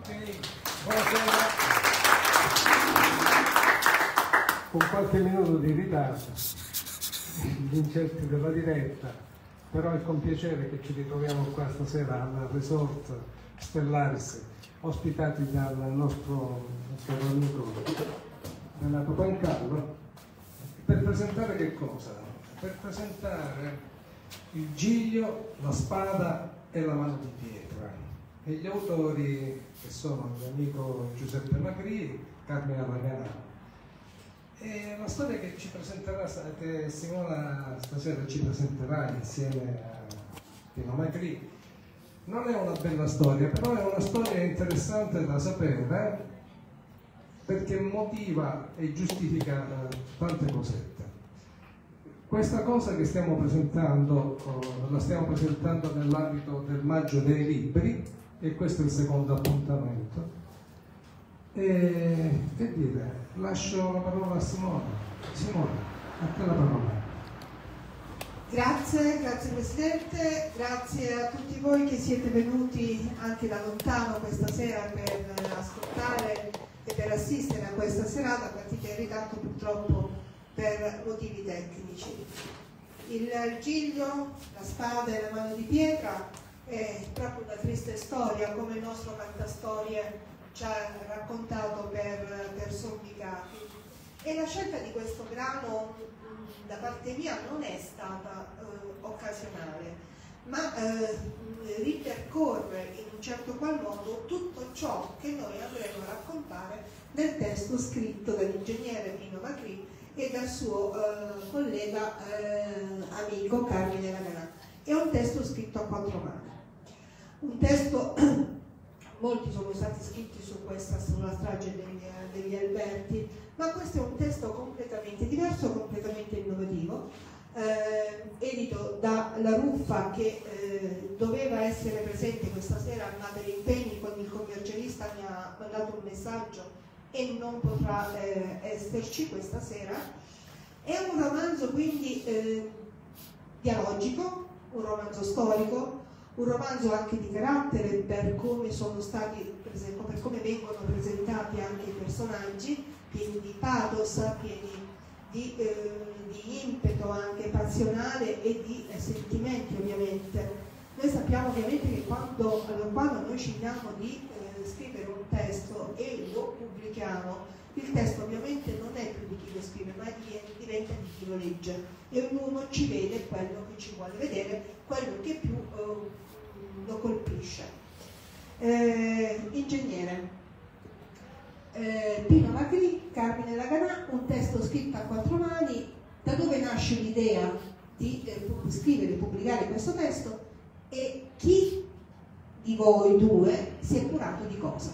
Buonasera. Con qualche minuto di ritardo, gli incerti della diretta, però è con piacere che ci ritroviamo qua stasera al Resort Stellaris, ospitati dal nostro caro amico Renato Pancallo, per presentare che cosa? Per presentare il Giglio, la spada e la mano di pietra. E gli autori, che sono l'amico Giuseppe Magri, Carmine Laganà. E la storia che ci presenterà, che Simona stasera ci presenterà insieme a Pino Magri, non è una bella storia, però è una storia interessante da sapere, perché motiva e giustifica tante cosette. Questa cosa che stiamo presentando, la stiamo presentando nell'ambito del Maggio dei Libri, e questo è il secondo appuntamento. E che dire, lascio la parola a Simona. Simona, a te la parola. Grazie Presidente, grazie a tutti voi che siete venuti anche da lontano questa sera per ascoltare e per assistere a questa serata, partita in ritardo purtroppo per motivi tecnici. Il Giglio, la spada e la mano di pietra è proprio una triste storia, come il nostro cantastorie ci ha raccontato per sommi capi. E la scelta di questo brano da parte mia non è stata occasionale, ma ripercorre in un certo qual modo tutto ciò che noi andremo a raccontare nel testo scritto dall'ingegnere Pino Magri e dal suo collega amico Carmine Laganà. È un testo scritto a quattro mani, un testo, molti sono stati scritti sulla strage degli Alberti, ma questo è un testo completamente diverso, completamente innovativo, edito da La Ruffa, che doveva essere presente questa sera, ma per impegni con il commercialista mi ha mandato un messaggio e non potrà esserci questa sera. È un romanzo quindi dialogico, un romanzo storico, un romanzo anche di carattere per come sono stati, per esempio, per come vengono presentati anche i personaggi, pieni di pathos, pieni di impeto anche passionale e di sentimenti ovviamente. Noi sappiamo ovviamente che quando noi scegliamo di scrivere un testo e lo pubblichiamo, il testo ovviamente non è più di chi lo scrive, ma diventa di chi lo legge, e ognuno ci vede quello che ci vuole vedere, quello che più lo colpisce. Ingegnere Pino Magri, Carmine Laganà, un testo scritto a quattro mani. Da dove nasce l'idea di scrivere e pubblicare questo testo, e chi di voi due si è curato di cosa?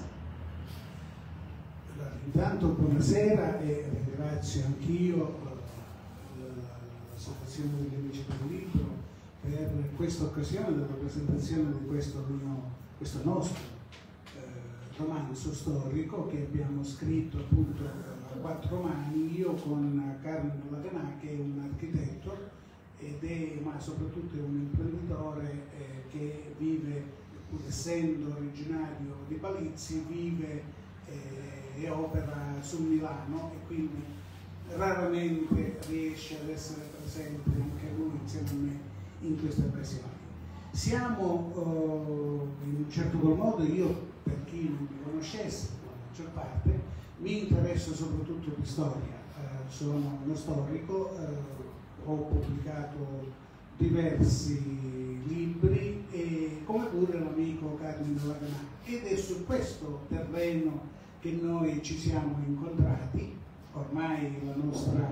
Intanto buonasera e ringrazio anch'io l'Associazione degli Amici del Libro per questa occasione della presentazione di questo nostro romanzo storico che abbiamo scritto appunto a quattro mani, io con Carmine Laganà, che è un architetto ma soprattutto è un imprenditore che vive, pur essendo originario di Balizzi, vive e opera su Milano, e quindi raramente riesce ad essere presente anche lui insieme a me in queste occasioni. Siamo in un certo qual modo, io per chi non mi conoscesse, la maggior parte, mi interesso soprattutto di storia, sono uno storico, ho pubblicato diversi libri, e come pure l'amico Carmine Laganà, ed è su questo terreno che noi ci siamo incontrati. Ormai il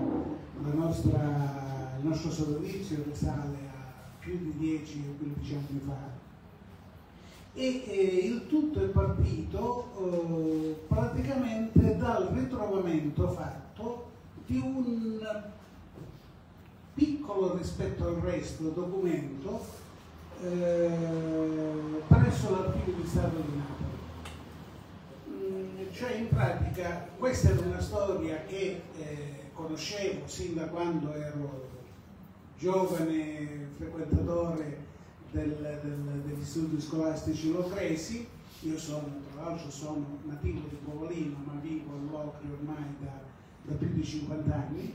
nostro sodalizio risale a più di 10 o 15 anni fa, e il tutto è partito praticamente dal ritrovamento fatto di un piccolo rispetto al resto documento presso l'Archivio di Stato di Napoli. Cioè, in pratica, questa era una storia che conoscevo sin da quando ero giovane frequentatore degli studi scolastici lucresi, Io tra l'altro sono nativo di Povolino, ma vivo all'Ocri ormai da più di 50 anni,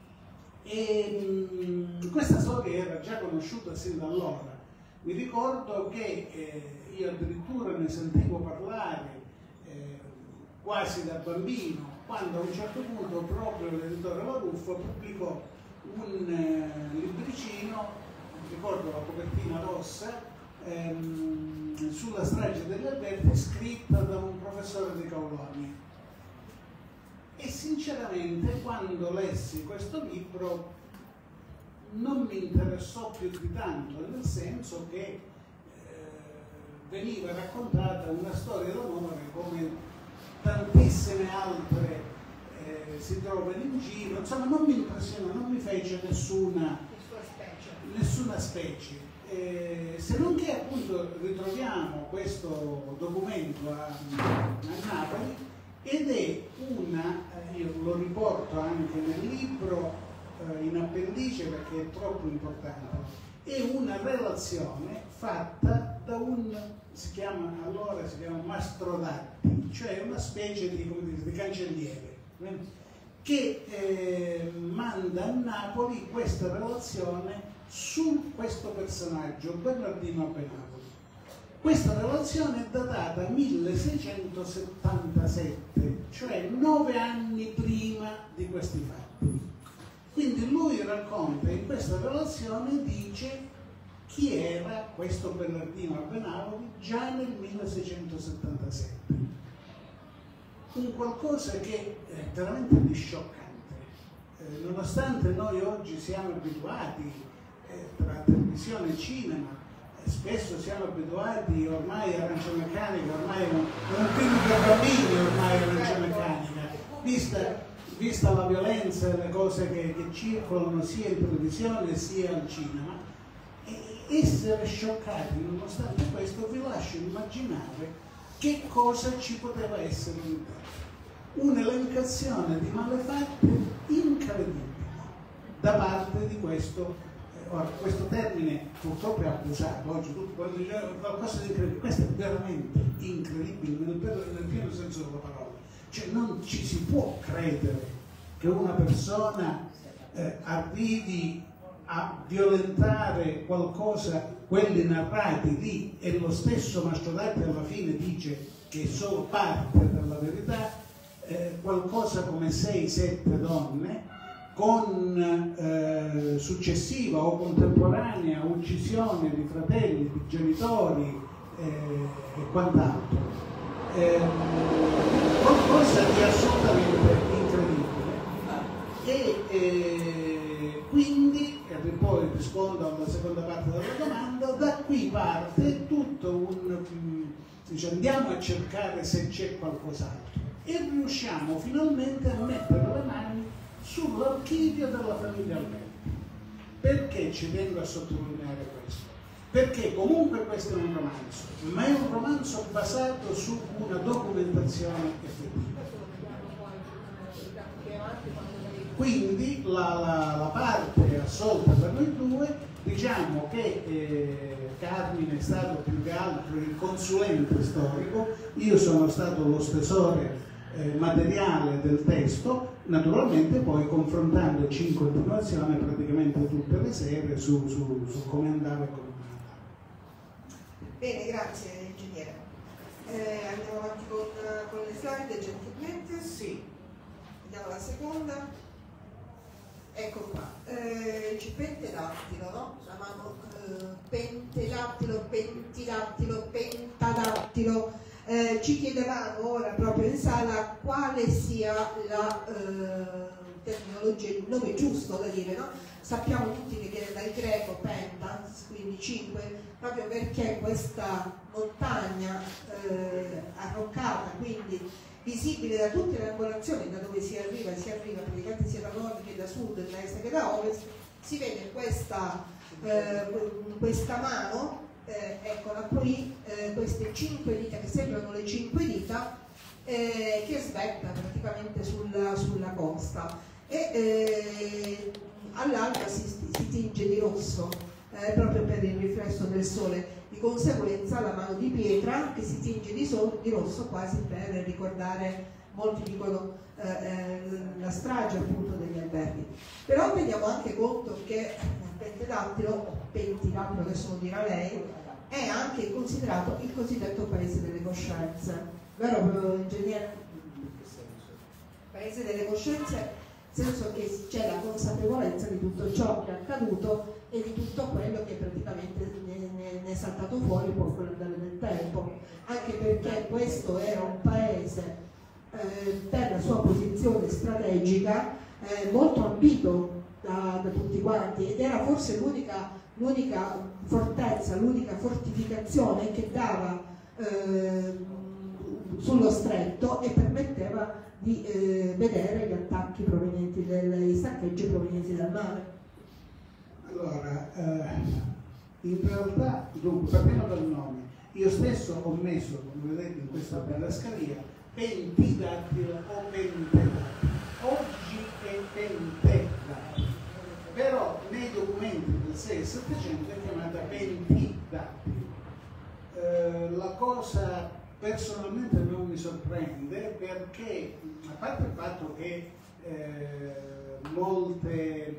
e questa storia era già conosciuta sin da allora. Mi ricordo che io addirittura ne sentivo parlare quasi da bambino, quando a un certo punto proprio l'editore La Ruffo pubblicò un libricino, ricordo la copertina rossa, sulla strage degli Alberti, scritta da un professore di Cauloni. E sinceramente quando lessi questo libro non mi interessò più di tanto, nel senso che veniva raccontata una storia d'amore come tantissime altre si trovano in giro, insomma non mi impressionò, non mi fece nessuna specie. Se non che appunto ritroviamo questo documento a Napoli, ed è io lo riporto anche nel libro in appendice perché è troppo importante, è una relazione fatta da si chiama Mastrodatti, cioè una specie di cancelliere, che manda a Napoli questa relazione su questo personaggio, Bernardino Abenapoli. Questa relazione è datata 1677, cioè 9 anni prima di questi fatti. Quindi lui racconta in questa relazione, dice chi era questo Bernardino Abenapoli già nel 1677. Un qualcosa che è veramente di scioccante. Nonostante noi oggi siamo abituati tra televisione e cinema, spesso siamo abituati ormai all'arancia meccanica, ormai è un film per bambini, ormai l'arancia meccanica, vista la violenza e le cose che circolano sia in televisione sia al cinema. Essere scioccati nonostante questo vi lascio immaginare che cosa ci poteva essere all'interno. Un'elencazione di malefatte incredibili da parte di questo termine purtroppo è abusato oggi, quando dice qualcosa di incredibile, questo è veramente incredibile nel pieno senso della parola. Cioè non ci si può credere che una persona arrivi a violentare qualcosa, quelli narrati lì, e lo stesso Mastrodatti alla fine dice che è solo parte della verità, qualcosa come 6-7 donne con successiva o contemporanea uccisione di fratelli, di genitori e quant'altro. Qualcosa di assolutamente incredibile. E quindi, e poi rispondo alla seconda parte della domanda, da qui parte tutto dice, andiamo a cercare se c'è qualcos'altro e riusciamo finalmente a mettere le mani sull'archivio della famiglia Alberti. Perché ci tengo a sottolineare questo? Perché comunque questo è un romanzo, ma è un romanzo basato su una documentazione effettiva. Quindi la parte assolta per noi due, diciamo che Carmine è stato più che altro il consulente storico, io sono stato lo stesore materiale del testo, naturalmente poi confrontandoci in continuazione praticamente tutte le sere su come andava e come non andava. Bene, grazie ingegnere. Andiamo avanti con le slide gentilmente. Sì. Andiamo alla seconda. Ecco qua, pentedattilo, no? Chiamano pentelattilo, pentidattilo, pentadattilo. Ci chiedevamo ora proprio in sala quale sia la terminologia, il nome giusto da dire, no? Sappiamo tutti che viene dal greco pentas, quindi 5, proprio perché questa montagna arroccata, quindi visibile da tutte le angolazioni, da dove si arriva praticamente sia da nord che da sud, da est che da ovest, si vede questa mano, eccola qui, queste 5 dita che sembrano le 5 dita, che svetta praticamente sulla costa, e all'alba si tinge di rosso proprio per il riflesso del sole. di conseguenza la mano di pietra che si tinge di rosso quasi per ricordare, molti dicono, la strage appunto degli alberghi. Però teniamo anche conto che Pentedattilo, o Pentidattilo che adesso lo dirà lei, è anche considerato il cosiddetto paese delle coscienze, vero ingegnere? Paese delle coscienze, nel senso che c'è la consapevolezza di tutto ciò che è accaduto e di tutto quello che praticamente ne è saltato fuori poi con l'andare del tempo, anche perché questo era un paese per la sua posizione strategica molto ambito da tutti quanti, ed era forse l'unica fortezza, l'unica fortificazione che dava sullo stretto e permetteva di vedere gli attacchi provenienti dai saccheggi provenienti dal mare. Allora, in realtà, dunque, partiamo dal nome. Io stesso ho messo, come vedete in questa bella scalia, Pentidattilo o Pentedattilo. Oggi è Pentedattilo, però nei documenti del 6 e 700 è chiamata Pentidattilo. La cosa personalmente non mi sorprende, perché, a parte il fatto che molte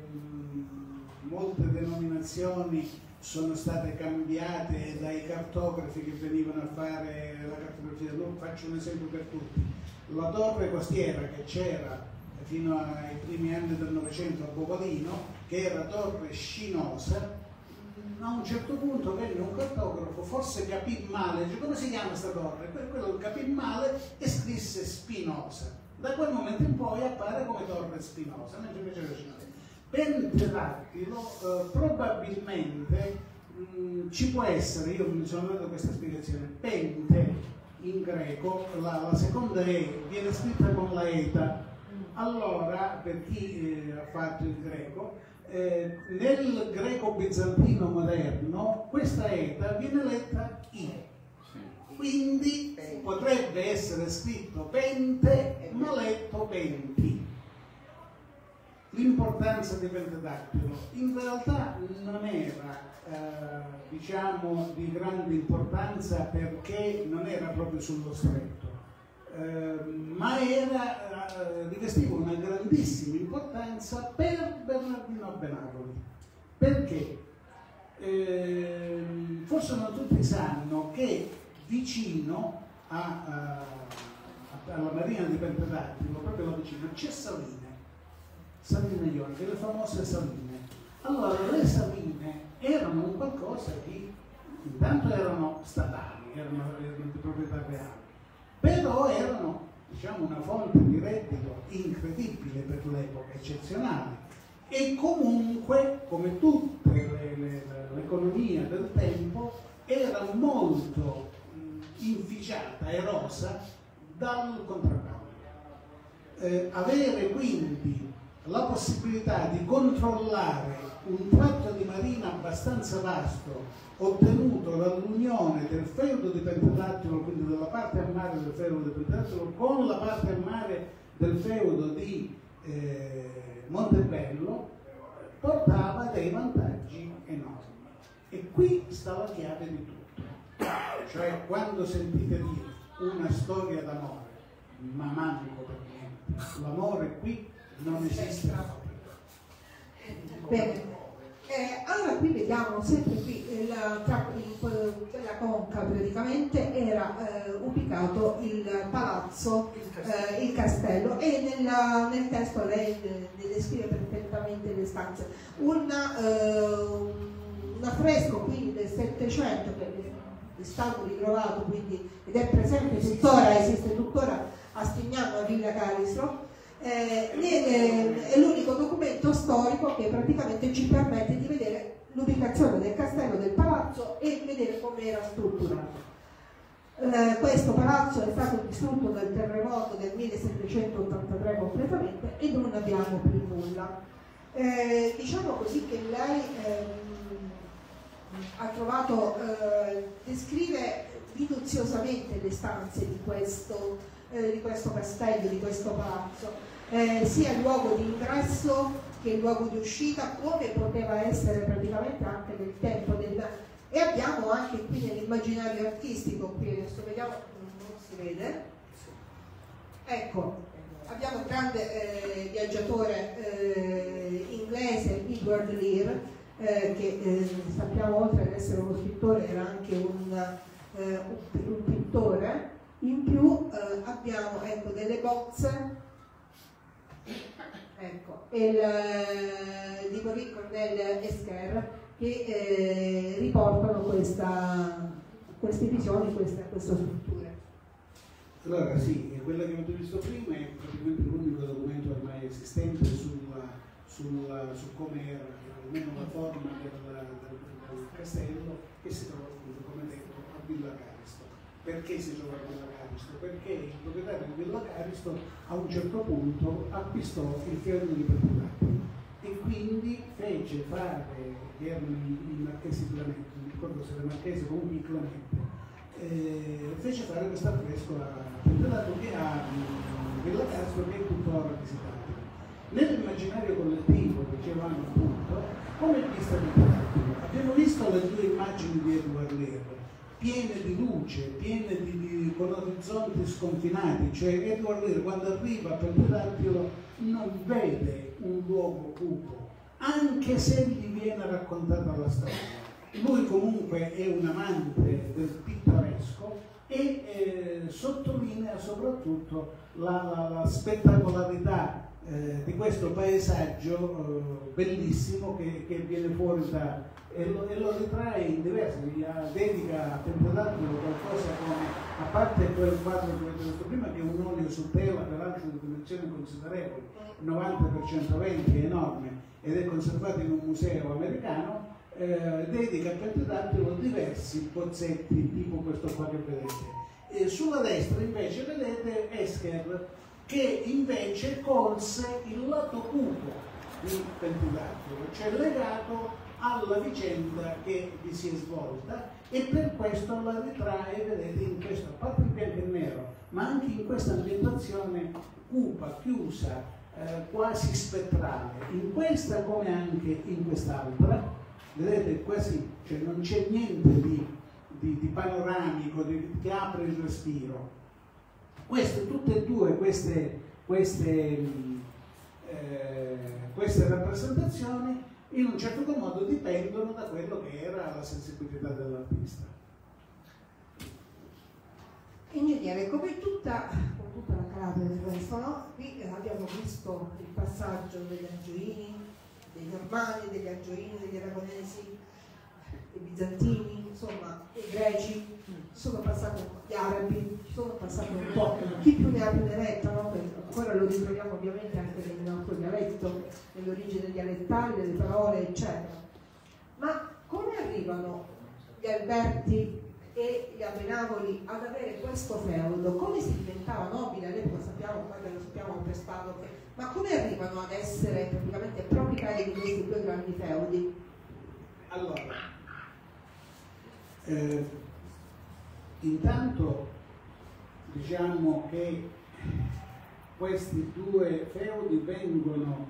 denominazioni sono state cambiate dai cartografi che venivano a fare la cartografia, faccio un esempio per tutti: la torre costiera che c'era fino ai primi anni del Novecento a Bovalino, che era torre scinosa, a un certo punto venne un cartografo, forse capì male, dice: come si chiama questa torre? Quello capì male e scrisse Spinosa. Da quel momento in poi appare come torre spinosa, mentre invece era scinosa. Pentedattilo probabilmente ci può essere, io mi sono dato questa spiegazione: pente in greco, la seconda E viene scritta con la eta. Allora, per chi ha fatto il greco, nel greco bizantino moderno questa eta viene letta I, quindi potrebbe essere scritto pente ma letto penti. L'importanza di Pentedattilo in realtà non era diciamo di grande importanza, perché non era proprio sullo stretto, ma rivestiva una grandissima importanza per Bernardino Benagoli, perché forse non tutti sanno che vicino alla marina di Pentedattilo, proprio là vicino, c'è Saline Ionche, le famose saline. Allora, le saline erano un qualcosa di, intanto erano statali, erano di proprietà reale, però erano, diciamo, una fonte di reddito incredibile per l'epoca, eccezionale, e comunque, come tutte l'economia del tempo, era molto inficiata, erosa dal contrabbando. Avere quindi la possibilità di controllare un tratto di marina abbastanza vasto, ottenuto dall'unione del feudo di Pentedattilo, quindi della parte a mare del feudo di Pentedattilo, con la parte a mare del feudo di Montebello, portava dei vantaggi enormi. E qui sta la chiave di tutto. Cioè, quando sentite dire una storia d'amore, ma manco per niente, l'amore qui non esiste proprio. Bene, allora qui vediamo sempre qui la conca praticamente era ubicato il palazzo, il castello, e nel testo lei ne descrive perfettamente le stanze. Un affresco quindi del Settecento che è stato ritrovato quindi, ed è presente tuttora, esiste tuttora a Stignano, a Villa Calistro. È l'unico documento storico che praticamente ci permette di vedere l'ubicazione del castello, del palazzo, e vedere come era strutturato. Questo palazzo è stato distrutto dal terremoto del 1783 completamente e non abbiamo più nulla. Diciamo così che lei ha trovato, descrive minuziosamente le stanze di questo castello, di questo palazzo, sia il luogo di ingresso che il luogo di uscita, come poteva essere praticamente anche nel tempo E abbiamo anche qui nell'immaginario artistico, qui adesso vediamo, non si vede, ecco, abbiamo un grande viaggiatore inglese, Edward Lear, che sappiamo oltre ad essere uno scrittore era anche un pittore. In più abbiamo, ecco, delle bozze, ecco, di Marie Cornell Esquer, che riportano queste visioni, queste strutture. Allora sì, quella che avete visto prima è praticamente l'unico documento ormai esistente su come era almeno la forma del castello, che si trova appunto, come detto, a Villa Caristo. Perché si trova a Villa Caristo? Perché il proprietario di Villa Caristo a un certo punto acquistò il feudo di Pettinati e quindi fece fare, che erano i marchesi Clemente, non ricordo se era marchesi o comunque i Clemente, fece fare questo affresco a Pettinati che ha Villa Caristo, che è tuttora visitabile. Nell'immaginario collettivo, dicevamo appunto, come è vista Pettinati? Abbiamo visto le due immagini di Edward Lear, piene di luce, con orizzonti sconfinati, cioè Edward Lear quando arriva a Pettinati non vede un luogo cupo, anche se gli viene raccontata la storia. Lui comunque è un amante del pittoresco e sottolinea soprattutto la spettacolarità di questo paesaggio bellissimo che viene fuori e lo ritrae in diversi, dedica a Temperatura qualcosa come, a parte quel quadro che avete visto prima, che è un olio su tela, peraltro di dimensioni considerevoli, 90x120, è enorme, ed è conservato in un museo americano, dedica a Temperatura diversi bozzetti, tipo questo qua che vedete. E sulla destra invece vedete Esquer, che invece colse il lato cupo di Pentulattiolo, cioè legato alla vicenda che vi si è svolta, e per questo la ritrae, vedete, in questo, a parte in bianco e nero, ma anche in questa ambientazione cupa, chiusa, quasi spettrale, in questa come anche in quest'altra, vedete, quasi, cioè non c'è niente di panoramico, che apre il respiro. Tutte e due queste rappresentazioni in un certo modo dipendono da quello che era la sensibilità dell'artista. Ingegnere, come tutta la Calabria del resto, no? Qui abbiamo visto il passaggio degli Angioini, dei Normanni, degli Angioini, degli Aragonesi, dei Bizantini, insomma, i Greci, sono passati gli Arabi, sono passati un po', chi più ne ha più ne metta, no? Ancora lo ritroviamo ovviamente anche nel nostro dialetto, nell'origine dialettale, delle parole, eccetera. Ma come arrivano gli Alberti e gli Abenavoli ad avere questo feudo? Come si diventava nobile? All'epoca sappiamo, ormai lo sappiamo per stato, ma come arrivano ad essere praticamente proprietari di questi due grandi feudi? Allora, intanto diciamo che questi due feudi vengono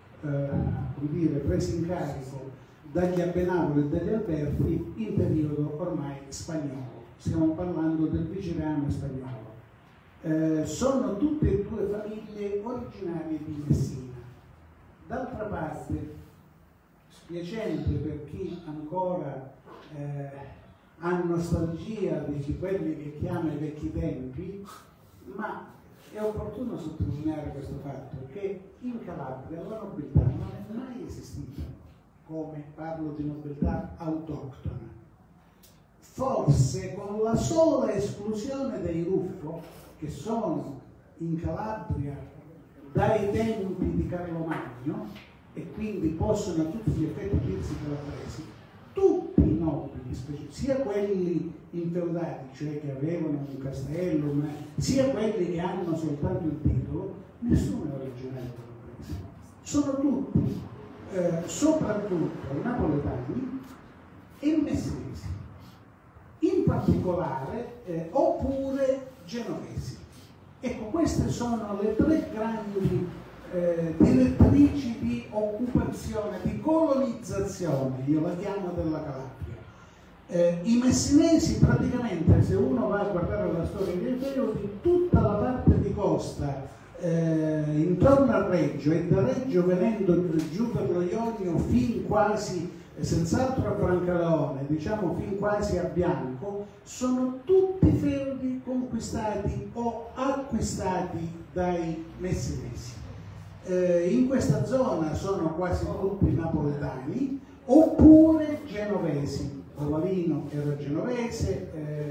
presi in carico dagli Abenavoli e dagli Alberti in periodo ormai spagnolo, stiamo parlando del viciniano spagnolo. Sono tutte e due famiglie originarie di Messina. D'altra parte, spiacente per chi ancora ha nostalgia di quelli che chiama i vecchi tempi, ma è opportuno sottolineare questo fatto, che in Calabria la nobiltà non è mai esistita, come parlo di nobiltà autoctona. Forse con la sola esclusione dei Ruffo, che sono in Calabria dai tempi di Carlo Magno e quindi possono a tutti gli effetti dirsi calabresi, tutti i nobili, sia quelli infeudati, cioè che avevano un castello, sia quelli che hanno soltanto il titolo, nessuno è originario calabrese. Sono tutti, soprattutto napoletani e messinesi, in particolare, oppure genovesi. Ecco, queste sono le tre grandi direttrici di occupazione, di colonizzazione, io la chiamo, della Calabria. I messinesi praticamente, se uno va a guardare la storia dei feudi, tutta la parte di costa intorno a Reggio e da Reggio venendo giù per lo Ionio fin quasi, senz'altro a Brancaleone, diciamo fin quasi a Bianco, sono tutti feudi conquistati o acquistati dai messinesi. In questa zona sono quasi tutti napoletani oppure genovesi. Rovalino era genovese,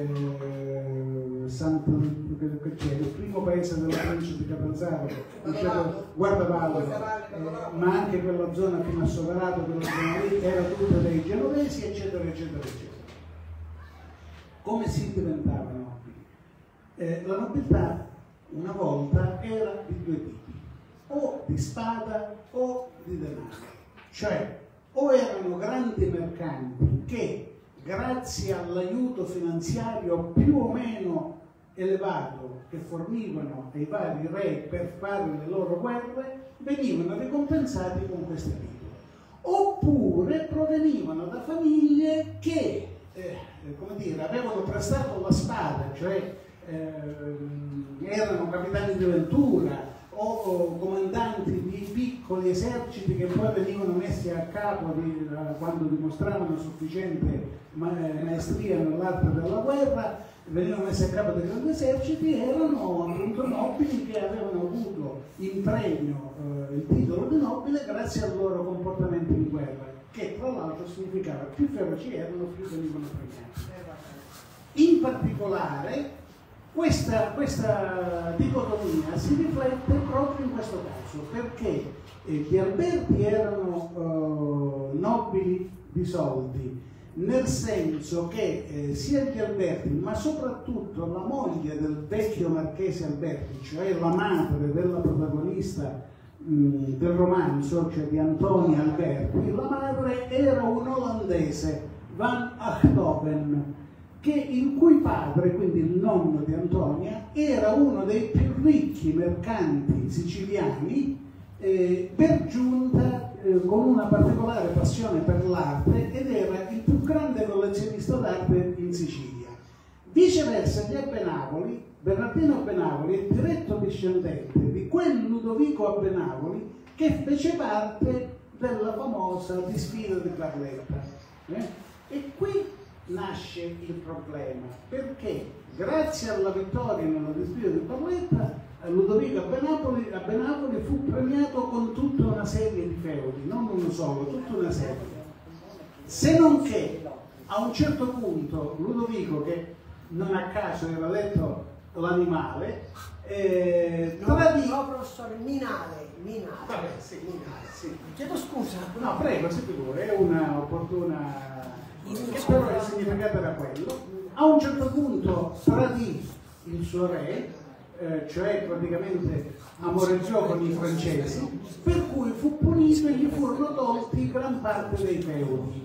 il primo paese della provincia di Catanzaro, Guardavalle, ma anche quella zona fino a Soverato, quella zona lì, era tutta dei genovesi, eccetera, eccetera, eccetera. Come si diventava nobili? La nobiltà una volta era di due tipi, o di spada o di denaro, cioè o erano grandi mercanti che grazie all'aiuto finanziario più o meno elevato che fornivano ai vari re per fare le loro guerre, venivano ricompensati con questi titoli. Oppure provenivano da famiglie che come dire, avevano prestato la spada, cioè erano capitani di ventura o comandanti di piccoli eserciti che poi venivano messi a capo quando dimostravano sufficiente maestria nell'arte della guerra, venivano messi a capo dei grandi eserciti, erano appunto nobili che avevano avuto in premio il titolo di nobile grazie al loro comportamento in guerra, che tra l'altro significava più feroci erano, più venivano premiati. In particolare questa dicotomia si riflette proprio in questo caso, perché gli Alberti erano nobili di soldi, nel senso che sia gli Alberti, ma soprattutto la moglie del vecchio marchese Alberti, cioè la madre della protagonista del romanzo, cioè di Antonia Alberti, la madre era un olandese, Van Achtoven, il cui padre, quindi il nonno di Antonia, era uno dei più ricchi mercanti siciliani, per giunta con una particolare passione per l'arte, ed era il più grande collezionista d'arte in Sicilia. Viceversa gli Abbenavoli, Bernardino Abbenavoli è diretto discendente di quel Ludovico Abbenavoli che fece parte della famosa disfida di Barletta. E qui nasce il problema, perché grazie alla vittoria nella disfida di Barletta Ludovico Abbenavoli fu premiato con tutta una serie di feudi, non uno solo, tutta una serie. Se non che a un certo punto Ludovico, che non a caso era letto l'animale, tradì... No, professore, Minale. Vabbè, sì, Minale, sì. Chiedo scusa. No, prego, si figura, è una opportuna... che però il significato era quello. A un certo punto tradì il suo re, cioè praticamente amoreggiò con i francesi, per cui fu punito e gli furono tolti gran parte dei feudi.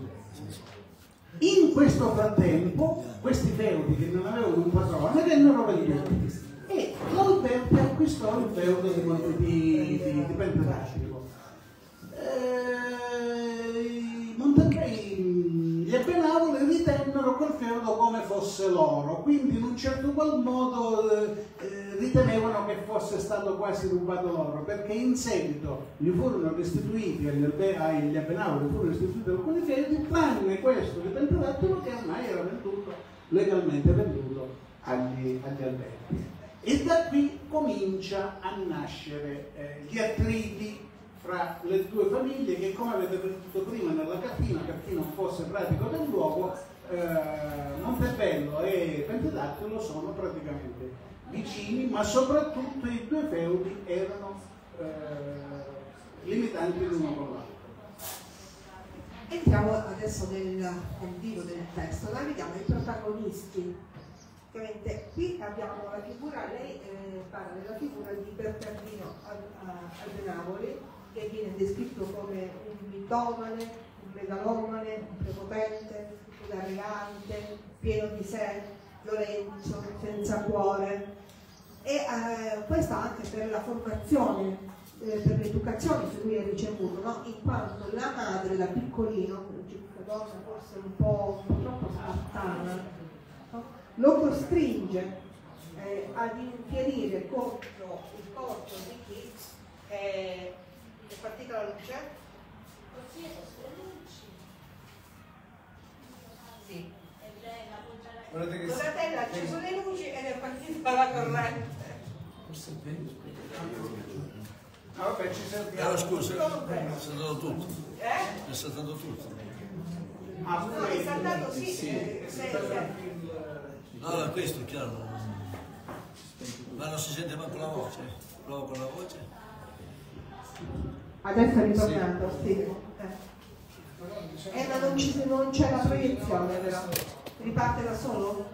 In questo frattempo questi feudi che non avevano un padrone vennero venduti e l'Alberti acquistò il feudo di Pentadastico. Gli Abbenavoli ritennero quel feudo come fosse loro, quindi in un certo qual modo ritenevano che fosse stato quasi rubato loro, perché in seguito gli furono restituiti agli Abbenavoli, furono restituiti alcuni feudi, tranne questo di Pentadattilo che ormai era legalmente venduto agli Alberti. E da qui comincia a nascere gli attriti fra le due famiglie che, come avete visto prima nella cartina, per chi non fosse pratico del luogo, Montebello e Pentadattilo sono praticamente vicini, ma soprattutto i due feudi erano limitanti l'uno con l'altro. Entriamo adesso nel vivo del testo, navighiamo i protagonisti. Ovviamente qui abbiamo la figura, lei parla della figura di Bernardino Abbenavoli, che viene descritto come un mitomane, un megalomane, un prepotente, un arrogante, pieno di sé, violento, senza cuore. E questo anche per la formazione per l'educazione che lui ha ricevuto, no? In quanto la madre da piccolino, una donna forse un po' troppo spartana, no? Lo costringe ad infierire contro il corpo di chi è partita la luce? Sì. Donatella ha acceso le luci ed è partita la corrente. Ah, vabbè, ci serviamo. Scusa, è saltato tutto. È saltato tutto. No, è saltato sì. No, questo è chiaro. Ma non si sente manco la voce. Provo con la voce. Adesso è ritornato, sì. Ma non c'è la proiezione, però. Riparte da solo?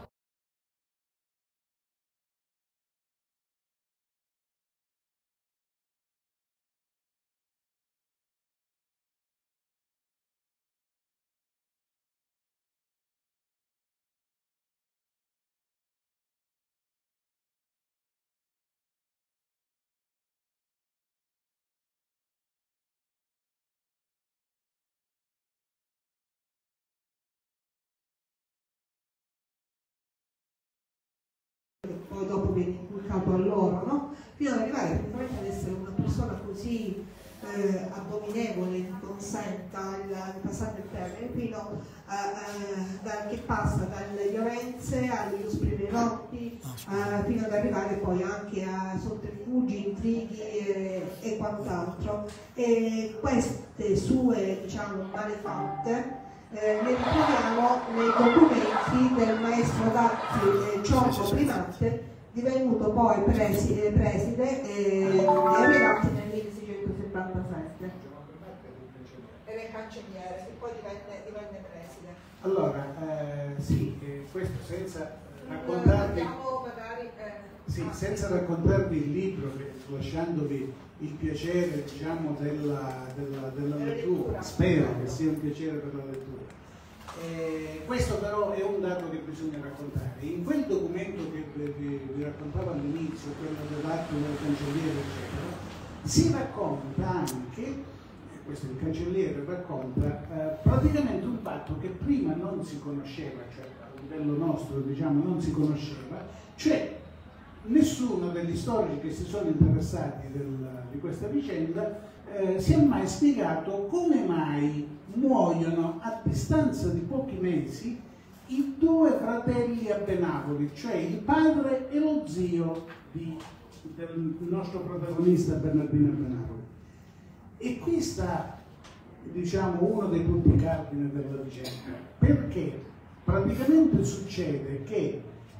Poi dopo viene inculcato a loro, no? Fino ad arrivare praticamente ad essere una persona così abominevole, che consenta il passare il termine, fino che passa dalle violenze agli usprimirotti, fino ad arrivare poi anche a sotterfugi, intrighi e quant'altro. E queste sue, diciamo, malefatte le ritroviamo nei documenti del maestro Dazzi Ciorbo Primante, divenuto poi preside e arrivato nel 1677. Era il cancelliere e poi divenne preside. Allora, sì, questo senza raccontarvi, senza raccontarvi il libro, lasciandovi il piacere, diciamo, della lettura, spero che sia un piacere per la lettura. Questo però è un dato che bisogna raccontare. In quel documento che vi raccontavo all'inizio, quello dell'atto del cancelliere, eccetera, si racconta anche, questo il cancelliere racconta, praticamente un fatto che prima non si conosceva, cioè a livello nostro, diciamo, non si conosceva, cioè nessuno degli storici che si sono interessati di questa vicenda si è mai spiegato come mai muoiono a distanza di pochi mesi i due fratelli Abenavoli, cioè il padre e lo zio del nostro protagonista Bernardino Abenavoli. E qui sta, diciamo, uno dei punti cardine della vicenda, perché praticamente succede che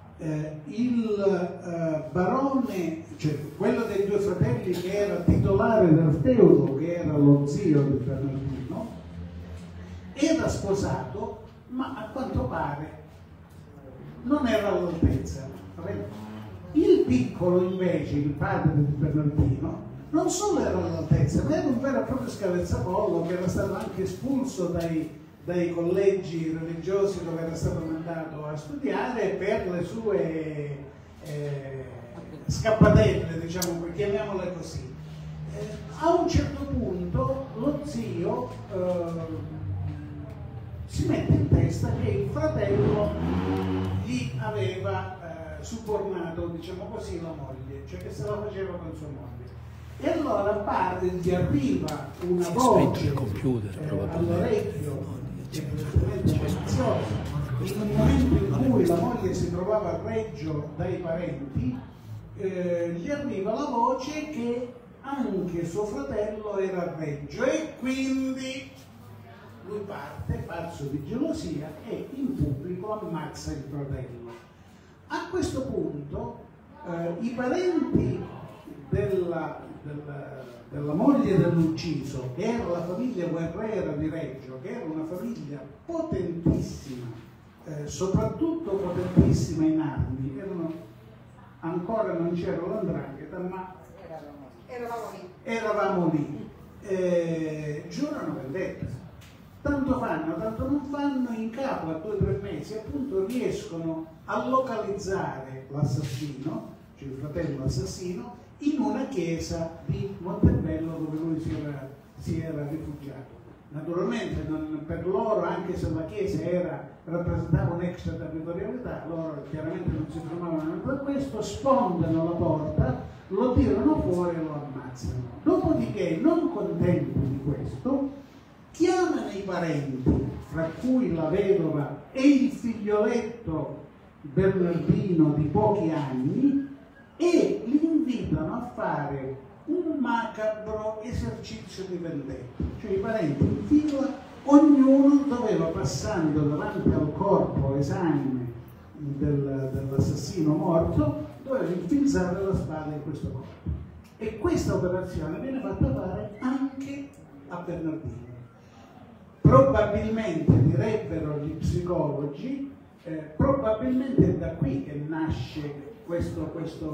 il barone, cioè quello dei due fratelli che era titolare del feudo, che era lo zio di Bernardino, era sposato, ma a quanto pare non era all'altezza. Il piccolo invece, il padre di Bernardino, non solo era all'altezza, ma era un vero e proprio scavezzapollo che era stato anche espulso dai collegi religiosi dove era stato mandato a studiare per le sue scappatelle, diciamo, chiamiamole così. A un certo punto lo zio si mette in testa che il fratello gli aveva subornato, diciamo così, la moglie, cioè che se la faceva con sua moglie. E allora gli arriva una voce all'orecchio, in un momento in cui la moglie si trovava a Reggio dai parenti, gli arriva la voce che anche suo fratello era a Reggio e quindi lui parte, pazzo di gelosia, e in pubblico ammazza il fratello. A questo punto i parenti della moglie dell'ucciso, che era la famiglia Guerrera di Reggio, che era una famiglia potentissima, soprattutto potentissima in armi, ancora non c'era l''ndrangheta, ma eravamo lì, giurano vendetta. Tanto fanno, tanto non fanno, in capo a 2 o 3 mesi appunto riescono a localizzare l'assassino, cioè il fratello assassino, in una chiesa di Montebello dove lui si era rifugiato. Naturalmente per loro, anche se la chiesa rappresentava un'extraterritorialità, loro chiaramente non si fermavano per questo, sfondano la porta, lo tirano fuori e lo ammazzano. Dopodiché, non contenti di questo, chiamano i parenti, fra cui la vedova e il figlioletto Bernardino di pochi anni, e li invitano a fare un macabro esercizio di vendetta. Cioè i parenti in fila, ognuno doveva, passando davanti al corpo esanime dell'assassino morto, doveva infilzare la spada in questo corpo. E questa operazione viene fatta fare anche a Bernardino. Probabilmente, direbbero gli psicologi, probabilmente è da qui che nasce questo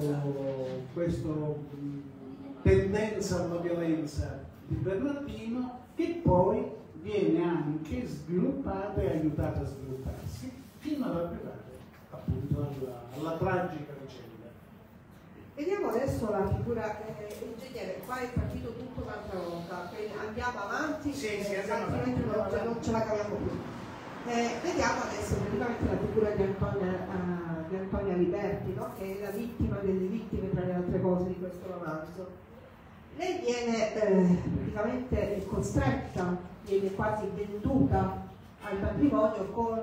tendenza alla violenza di Bernardino, che poi viene anche sviluppata e aiutata a svilupparsi fino ad arrivare appunto alla tragica vicenda. Vediamo adesso la figura, ingegnere, qua è partito tutto un'altra volta, quindi andiamo avanti, Sì, altrimenti non ce la caviamo più. Vediamo adesso praticamente la figura di Antonia Liberti, no? Che è la vittima delle vittime, tra le altre cose, di questo romanzo. Lei viene praticamente costretta, viene quasi venduta al matrimonio con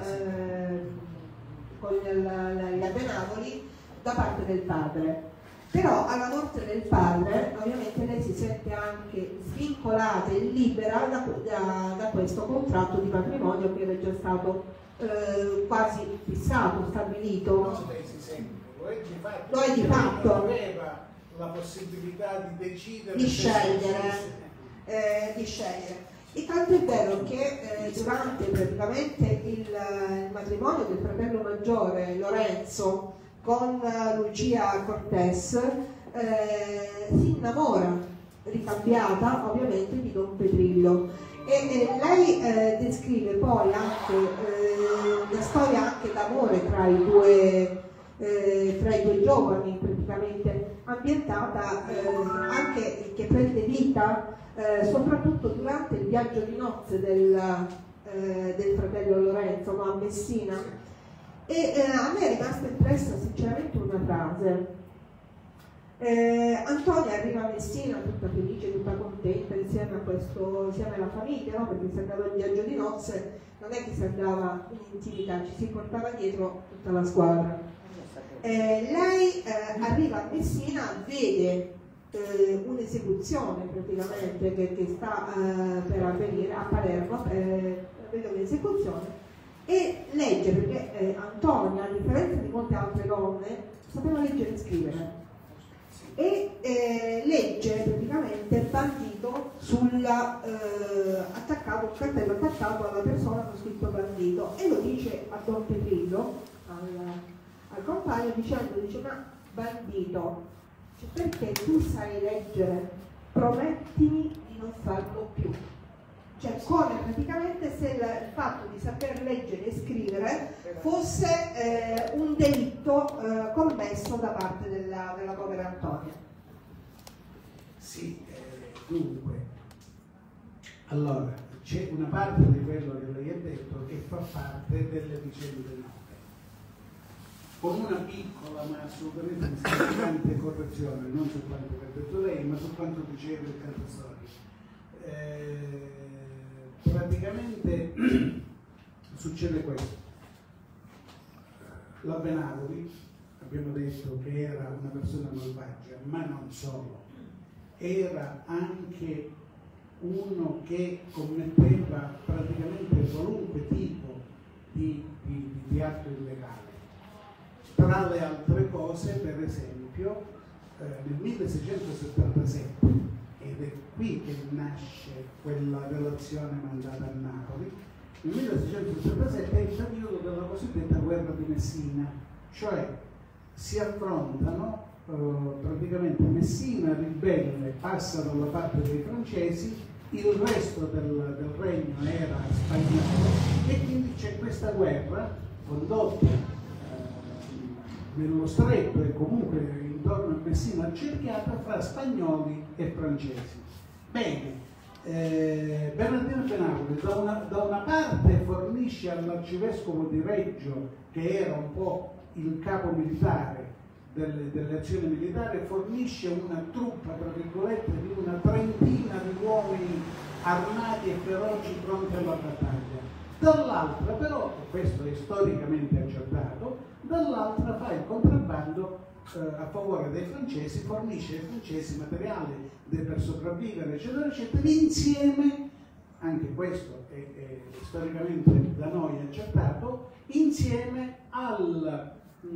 gli Abenavoli da parte del padre. Però alla morte del padre ovviamente lei si sente anche svincolata e libera da questo contratto di matrimonio che era già stato quasi fissato, stabilito. No, lei si sente, lo è di fatto. Non aveva la possibilità di decidere, di scegliere. E tanto è vero che durante praticamente il matrimonio del fratello maggiore Lorenzo con Lucia Cortés si innamora, ricambiata ovviamente, di Don Pedrillo, e lei descrive poi anche la storia anche d'amore tra i due giovani, praticamente ambientata anche, che prende vita soprattutto durante il viaggio di nozze del fratello Lorenzo, no, a Messina. E a me è rimasta impressa sinceramente una frase. Antonia arriva a Messina tutta felice, tutta contenta, insieme alla famiglia, no? Perché se andava in viaggio di nozze non è che si andava in intimità, ci si portava dietro tutta la squadra. Lei arriva a Messina, vede un'esecuzione praticamente che sta per avvenire a Palermo, vede un'esecuzione e legge, perché Antonia, a differenza di molte altre donne, sapeva leggere e scrivere, e legge praticamente bandito attaccato, un cartello attaccato alla persona con scritto bandito, e lo dice a Don Pedrillo, al compagno, dice ma bandito, perché tu sai leggere, promettimi di non farlo più. Cioè come praticamente se il fatto di saper leggere e scrivere fosse un delitto commesso da parte della povera Antonia. Sì, dunque, allora c'è una parte di quello che lei ha detto che fa parte delle vicende note, con una piccola ma assolutamente insignificante correzione, non su quanto ha detto lei, ma su quanto diceva il Calzoni. Praticamente succede questo: la Benavoli, abbiamo detto che era una persona malvagia, ma non solo, era anche uno che commetteva praticamente qualunque tipo di atto illegale. Tra le altre cose, per esempio, nel 1677, ed è qui che nasce quella relazione mandata a Napoli, nel 1677 è il periodo della cosiddetta guerra di Messina, cioè si affrontano praticamente Messina ribelle, passa dalla parte dei francesi, il resto del regno era spagnolo, e quindi c'è questa guerra condotta nello stretto e comunque persino accerchiata fra spagnoli e francesi. Bene, Bernardino Benapoli da una parte fornisce all'arcivescovo di Reggio, che era un po' il capo militare delle azioni militari, fornisce una truppa, tra virgolette, di una trentina di uomini armati e feroci pronti alla battaglia. Dall'altra però, e questo è storicamente accertato, dall'altra fa il contrabbando a favore dei francesi, fornisce ai francesi materiale per sopravvivere, eccetera, eccetera, insieme, anche questo è storicamente da noi accertato, insieme al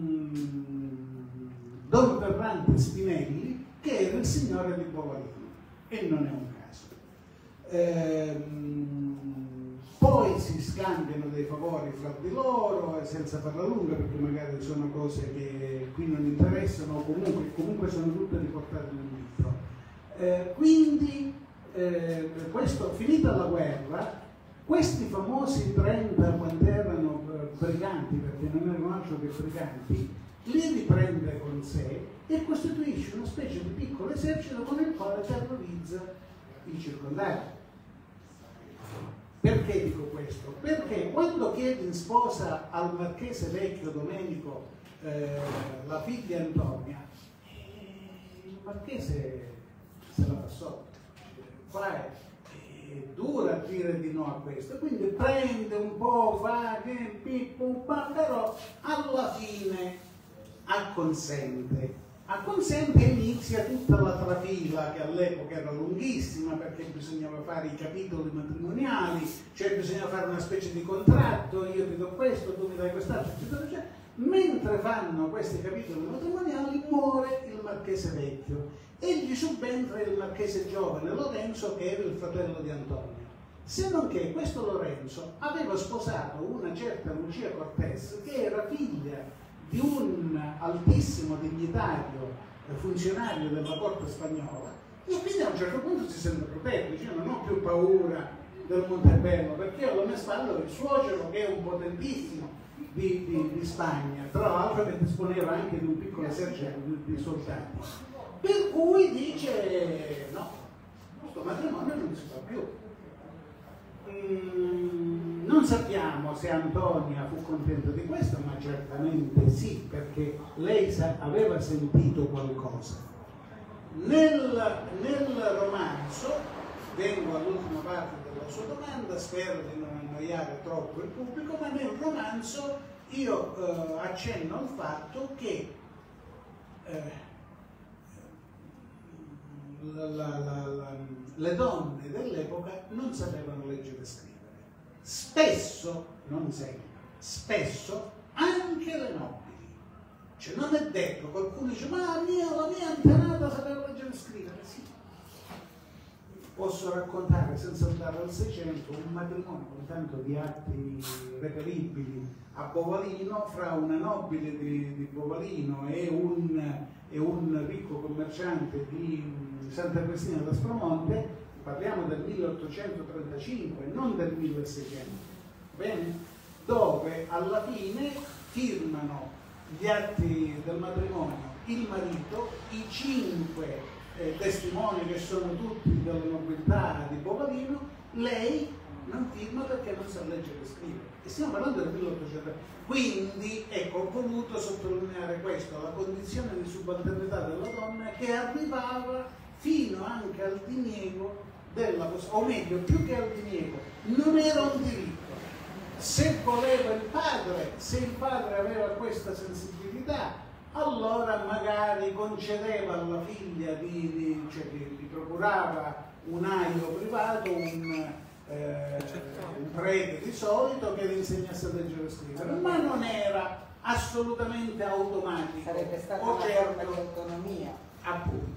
Don Ferrante Spinelli, che era il signore di Bovalino, e non è un caso. Poi si scambiano dei favori fra di loro, senza farla lunga, perché magari sono cose che qui non interessano, comunque sono tutte riportate nel libro. Quindi, finita la guerra, questi famosi 30, quando erano briganti, perché non erano altro che briganti, li riprende con sé e costituisce una specie di piccolo esercito con il quale terrorizza il circondario. Perché dico questo? Perché quando chiede in sposa al marchese vecchio Domenico la figlia Antonia, il marchese se la passò. È dura a dire di no a questo, quindi prende un po', fa, però alla fine acconsente e inizia tutta la trafila, che all'epoca era lunghissima, perché bisognava fare i capitoli matrimoniali, cioè bisognava fare una specie di contratto, io ti do questo, tu mi dai quest'altro, eccetera, eccetera. Mentre fanno questi capitoli matrimoniali muore il marchese vecchio e gli subentra il marchese giovane Lorenzo, che era il fratello di Antonio. Se non che questo Lorenzo aveva sposato una certa Lucia Cortés, che era figlia di un altissimo dignitario funzionario della corte spagnola, e quindi a un certo punto si sente protetto, dice: non ho più paura del Montebello, perché ho alla mia spalla il suocero, che è un potentissimo di Spagna, tra l'altro che disponeva anche di un piccolo esercito di soldati, per cui dice: no, questo matrimonio non si fa più. Non sappiamo se Antonia fu contenta di questo, ma certamente sì, perché lei aveva sentito qualcosa. Nel romanzo, vengo all'ultima parte della sua domanda, spero di non annoiare troppo il pubblico, ma nel romanzo io accenno al fatto che le donne dell'epoca non sapevano leggere e scrivere. Spesso, non sempre, spesso anche le nobili. Cioè non è detto, qualcuno dice: ma la mia antenata sapeva leggere e scrivere. Sì. Posso raccontare, senza andare al 600, un matrimonio con tanto di atti reperibili a Bovalino fra una nobile di Bovalino e un ricco commerciante di Santa Cristina d'Aspromonte. Parliamo del 1835, non del 1600, bene? Dove alla fine firmano gli atti del matrimonio il marito, i 5 testimoni che sono tutti della nobiltà di Bovalino, lei non firma perché non sa leggere e scrivere. E stiamo parlando del 1800. Quindi, ecco, ho voluto sottolineare questo, la condizione di subalternità della donna, che arrivava fino anche al diniego o meglio, più che al diniego, non era un diritto. Se voleva il padre, se il padre aveva questa sensibilità, allora magari concedeva alla figlia, cioè gli procurava un aio privato, un prete di solito, che le insegnasse a leggere e scrivere, ma non era assolutamente automatico. Sarebbe stata una forma di autonomia. Appunto.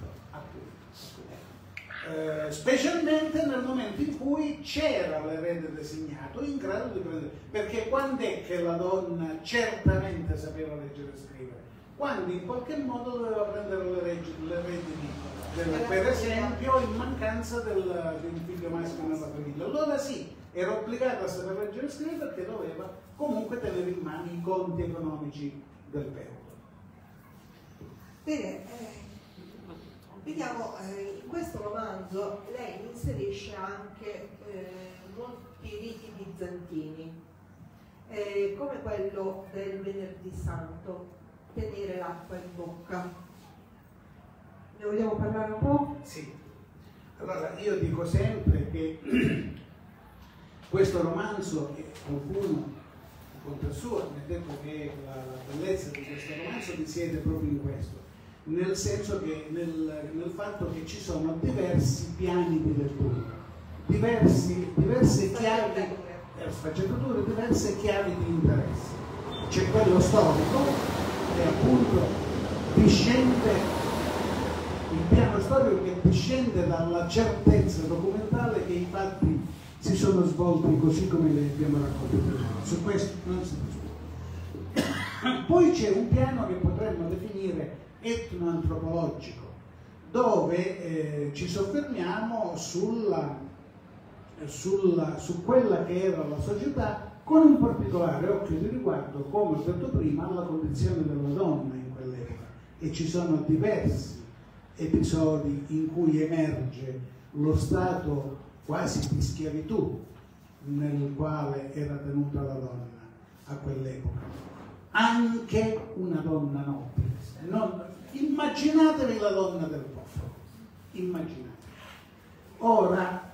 Specialmente nel momento in cui c'era l'erede designato in grado di prendere, perché quando è che la donna certamente sapeva leggere e scrivere? Quando in qualche modo doveva prendere l'eredità, per esempio in mancanza di un figlio maschio nella famiglia, allora sì, era obbligata a saper leggere e scrivere, perché doveva comunque tenere in mano i conti economici del feudo. Bene, Vediamo, in questo romanzo lei inserisce anche molti riti bizantini, come quello del Venerdì Santo, tenere l'acqua in bocca. Ne vogliamo parlare un po'? Sì. Allora, io dico sempre che questo romanzo, qualcuno contra suo mi ha detto che la bellezza di questo romanzo risiede proprio in questo, nel senso che nel fatto che ci sono diversi piani di lettura, diverse chiavi, sfaccettature, diverse chiavi di interesse. C'è quello storico che appunto discende, il piano storico che discende dalla certezza documentale che i fatti si sono svolti così come li abbiamo raccontati. Su questo non si discute. Poi c'è un piano che potremmo definire etnoantropologico, dove ci soffermiamo su quella che era la società, con un particolare occhio di riguardo, come ho detto prima, alla condizione della donna in quell'epoca. E ci sono diversi episodi in cui emerge lo stato quasi di schiavitù nel quale era tenuta la donna a quell'epoca. Anche una donna nobile. Immaginatevi la donna del popolo. Immaginate. Ora,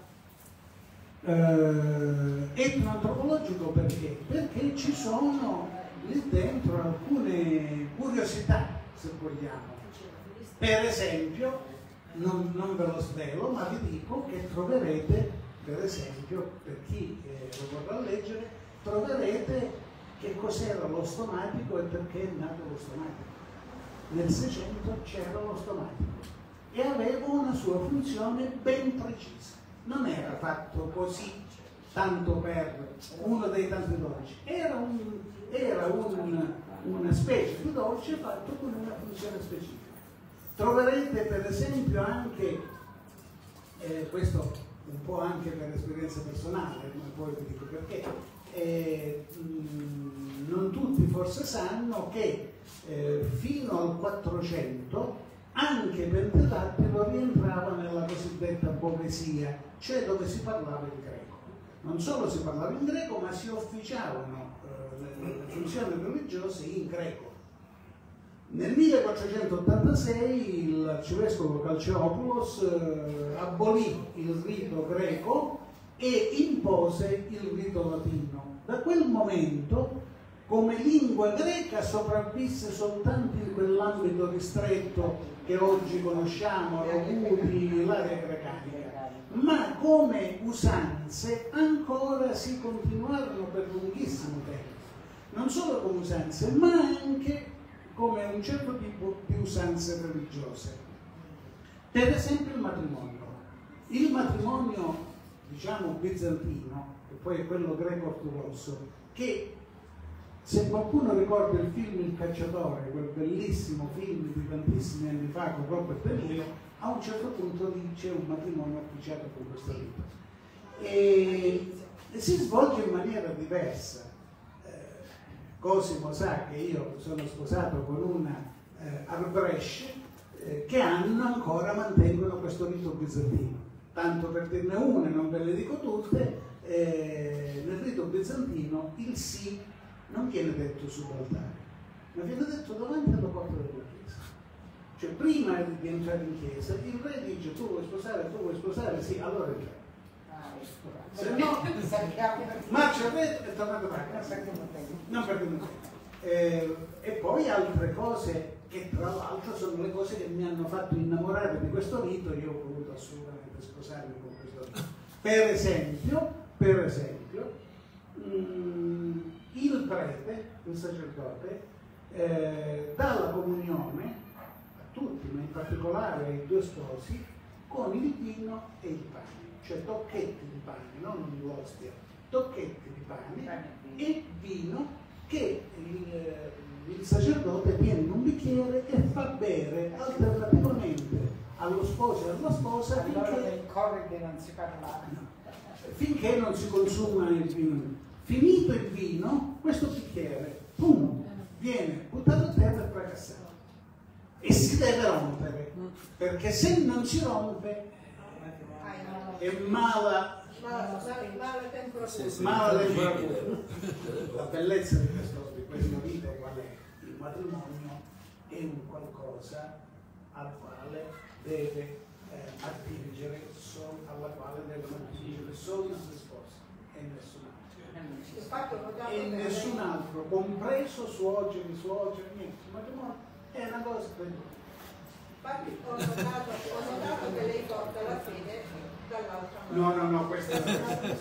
etnoantropologico perché? Perché ci sono lì dentro alcune curiosità, se vogliamo. Per esempio, non ve lo svelo, ma vi dico che troverete, per esempio, per chi lo vorrà leggere, troverete che cos'era lo stomatico e perché è nato lo stomatico. Nel 600 c'era lo stomatico e aveva una sua funzione ben precisa. Non era fatto così, tanto per uno dei tanti dolci. Era una specie di dolce fatto con una funzione specifica. Troverete per esempio anche, questo un po' anche per esperienza personale, ma poi vi dico perché, non tutti forse sanno che fino al 400 anche Pentatecolo rientrava nella cosiddetta bovesia, cioè dove si parlava il greco. Non solo si parlava in greco, ma si officiavano le funzioni religiose in greco. Nel 1486 l'arcivescovo Calceopoulos abolì il rito greco e impose il rito latino. Da quel momento, come lingua greca, sopravvisse soltanto in quell'ambito ristretto che oggi conosciamo, Roguti, l'area grecanica, ma come usanze ancora si continuarono per lunghissimo tempo. Non solo come usanze, ma anche come un certo tipo di usanze religiose. Per esempio il matrimonio. Il matrimonio, diciamo, bizantino, che poi è quello greco-ortodosso, che se qualcuno ricorda il film Il Cacciatore, quel bellissimo film di tantissimi anni fa con Robert De Niro, a un certo punto lì c'è un matrimonio officiato con questo rito. E si svolge in maniera diversa. Cosimo sa che io sono sposato con una Arbrescia che mantengono questo rito bizantino. Tanto per dirne una, non ve le dico tutte, nel rito bizantino il sì non viene detto sull'altare, ma viene detto davanti alla porta della chiesa. Cioè prima di entrare in chiesa il re dice tu vuoi sposare, sì, allora entra. Se no, marcia il re e tornate a casa. Non perché non e poi altre cose che tra l'altro sono le cose che mi hanno fatto innamorare di questo rito. Io ho voluto assolutamente sposarmi con questo rito. Per esempio, il prete, il sacerdote, dà la comunione a tutti, ma in particolare ai due sposi, con il vino e il pane. Cioè tocchetti di pane, non l'ostia, tocchetti di pane e vino che il sacerdote tiene in un bicchiere e fa bere alternativamente allo sposo e alla sposa finché non si consuma il vino. Finito il vino, questo bicchiere, pum, viene buttato a terra e fracassato. e si deve rompere, perché se non si rompe è mala tempo. La bellezza di questo video qual è? Il matrimonio è un qualcosa al quale deve attingere, alla quale devono attingere solo i sposi e nessun altro. E nessun altro, compreso suoceri, niente. Il matrimonio è una cosa per Infatti ho notato che lei porta la fede dall'altra mano. No, questo è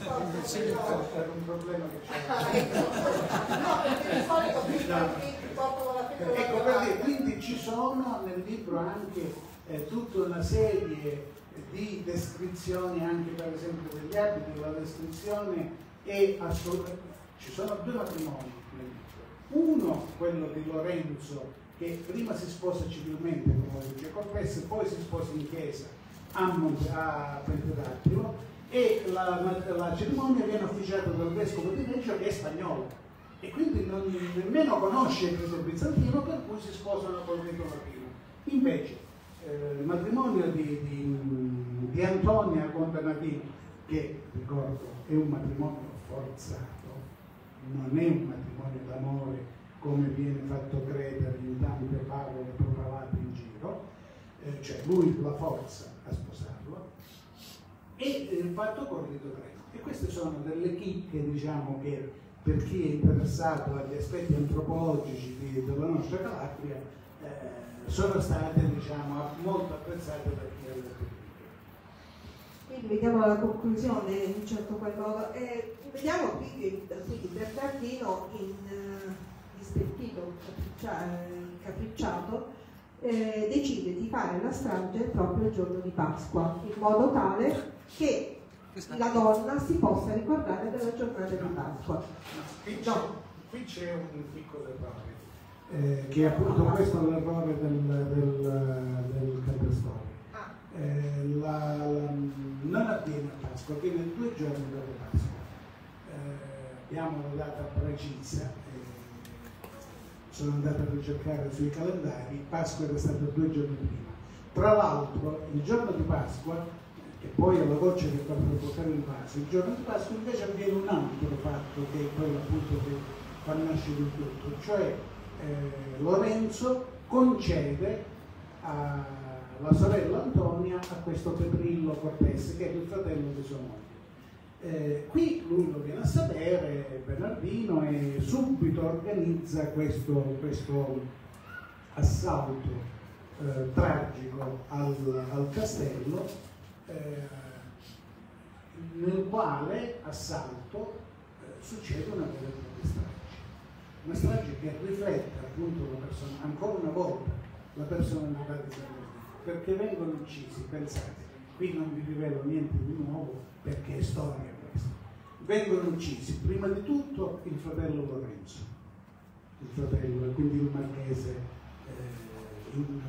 un problema che c'è. No, perché di solito qui portano la fede dall'altra Ecco, perché quindi ci sono nel libro anche tutta una serie di descrizioni, anche per esempio degli abiti. La descrizione è assolutamente... Ci sono due matrimoni nel libro. Uno, quello di Lorenzo, che prima si sposa civilmente con la legge Cortese, poi si sposa in chiesa a Pentedatrio, e la cerimonia viene officiata dal vescovo di Reggio, che è spagnolo, e quindi nemmeno conosce il rito bizantino, per cui si sposano col rito latino. Invece il matrimonio di Antonia con Bernardino, che ricordo è un matrimonio forzato, non è un matrimonio d'amore come viene fatto credere in tante parole propalate in giro, cioè lui la forza a sposarlo, e fatto con il rito greco. E queste sono delle chicche, diciamo, che per chi è interessato agli aspetti antropologici della nostra Calabria sono state, diciamo, molto apprezzate da chi ha letto. Quindi vediamo la conclusione in un certo qual modo. Vediamo qui che Bernardino ispettito, capricciato, decide di fare la strage proprio il giorno di Pasqua, in modo tale che la donna si possa ricordare della giornata di Pasqua. Qui c'è un piccolo errore, che è appunto questo l'errore del Cantastorie. Non avviene a Pasqua, avviene 2 giorni dopo Pasqua. Abbiamo la data precisa, sono andato a ricercare sui calendari, Pasqua era stata 2 giorni prima. Tra l'altro il giorno di Pasqua, che poi è la goccia che fa provocare il vaso, il giorno di Pasqua invece avviene un altro fatto, che è quello appunto che fa nascere il tutto, cioè Lorenzo concede alla sorella Antonia a questo Petrillo Cortese, che è il fratello di sua moglie. Qui lui lo viene a sapere, Bernardino, e subito organizza questo assalto tragico al castello, nel quale assalto succede una vera e propria strage. Una strage che riflette appunto ancora una volta la personalità di San Bernardino, perché vengono uccisi, pensate, qui non vi rivelo niente di nuovo perché è storia questa. Vengono uccisi prima di tutto il fratello Lorenzo, il fratello, quindi il marchese in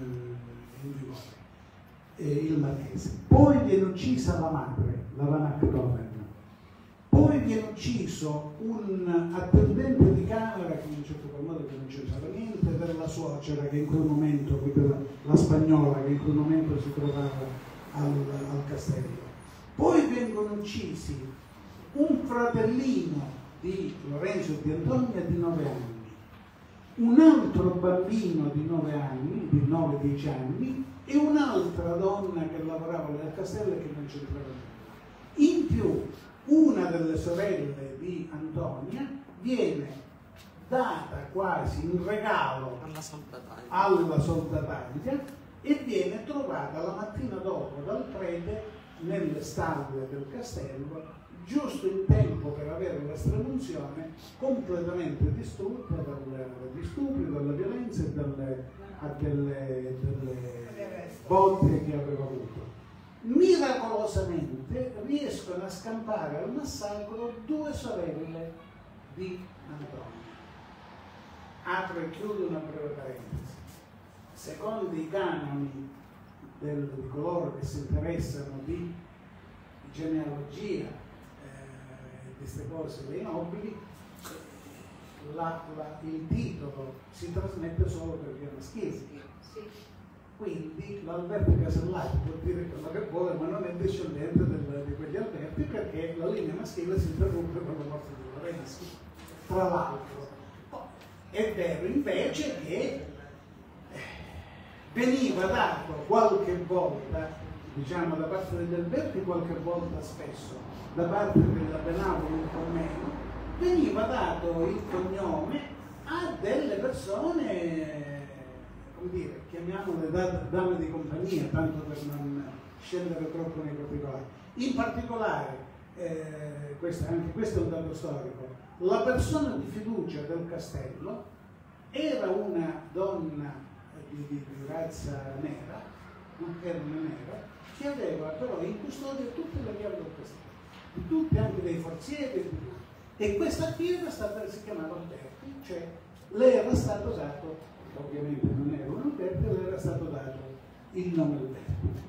vigore, il marchese. Poi viene uccisa la madre, la Van Achtoven. Poi viene ucciso un attendente di camera, che in un certo qual modo che non c'entrava niente, della suocera, che in quel momento, la spagnola, che in quel momento si trovava al castello. Poi vengono uccisi un fratellino di Lorenzo e di Antonia di 9 anni, un altro bambino di 9 anni, di 9-10 anni, e un'altra donna che lavorava al castello e che non c'entrava nulla. In più, una delle sorelle di Antonia viene data quasi in regalo alla soldataglia e viene trovata la mattina dopo dal prete nelle stalle del castello, giusto in tempo per avere l'estremunzione, completamente distrutta dagli stupri, dalla violenza e delle botte che aveva avuto. Miracolosamente riescono a scampare al massacro 2 sorelle di Antonia. Apro e chiudo una breve parentesi. Secondo i canoni di coloro che si interessano di genealogia di queste cose dei nobili, il titolo si trasmette solo per via maschile. Quindi l'Alberto Casellati può dire quello che vuole, ma non è discendente di quegli Alberti, perché la linea maschile si interrompe con la morte di Lorenzi, tra l'altro. È vero invece che veniva dato qualche volta, diciamo da parte degli Alberti, qualche volta spesso, da parte della Benavoli un po' meno, veniva dato il cognome a delle persone, come dire, chiamiamole dame di compagnia, tanto per non scendere troppo nei particolari. In particolare, anche questo è un dato storico, la persona di fiducia del castello era una donna di razza nera, era una nera, che aveva però in custodia tutte le chiavi del castello, tutti, anche dei forzieri, e questa qui si chiamava Alberti, cioè le era stato dato, ovviamente non era un Alberti, le era stato dato il nome Alberti.